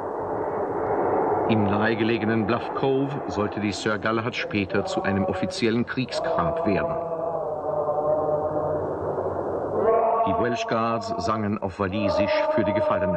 B: Im nahegelegenen Bluff Cove sollte die Sir Galahad später zu einem offiziellen Kriegsgrab werden. Die Welsh Guards sangen auf Walisisch für die Gefallenen.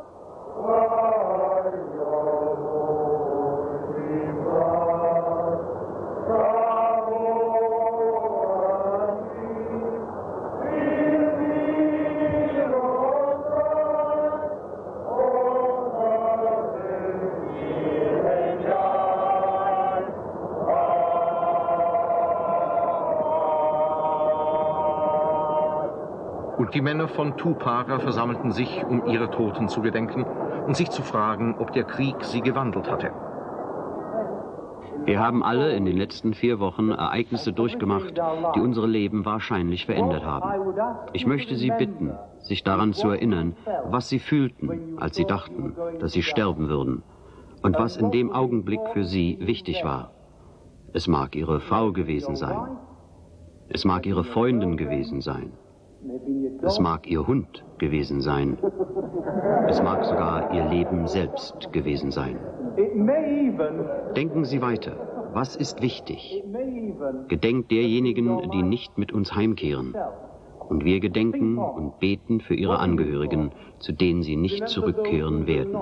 B: Und die Männer von Tupara versammelten sich, um ihrer Toten zu gedenken und sich zu fragen, ob der Krieg sie gewandelt hatte.
A: Wir haben alle in den letzten vier Wochen Ereignisse durchgemacht, die unsere Leben wahrscheinlich verändert haben. Ich möchte Sie bitten, sich daran zu erinnern, was Sie fühlten, als Sie dachten, dass Sie sterben würden, und was in dem Augenblick für Sie wichtig war. Es mag Ihre Frau gewesen sein. Es mag Ihre Freundin gewesen sein. Es mag Ihr Hund gewesen sein. Es mag sogar Ihr Leben selbst gewesen sein. Denken Sie weiter. Was ist wichtig? Gedenkt derjenigen, die nicht mit uns heimkehren. Und wir gedenken und beten für Ihre Angehörigen, zu denen Sie nicht zurückkehren werden.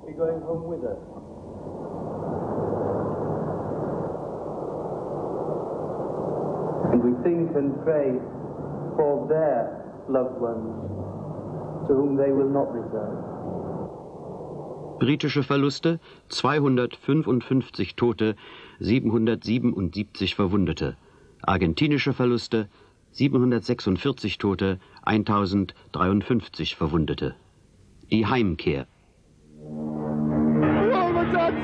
E: And we think and pray for their loved ones, to whom they will not return.
A: Britische Verluste zweihundertfünfundfünfzig Tote, siebenhundertsiebenundsiebzig Verwundete. Argentinische Verluste siebenhundertsechsundvierzig Tote, eintausenddreiundfünfzig Verwundete. Die Heimkehr.
D: Oh, my dad!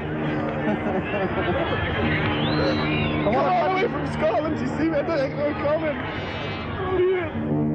D: I want away from Scotland, you see me, I don't think they're coming.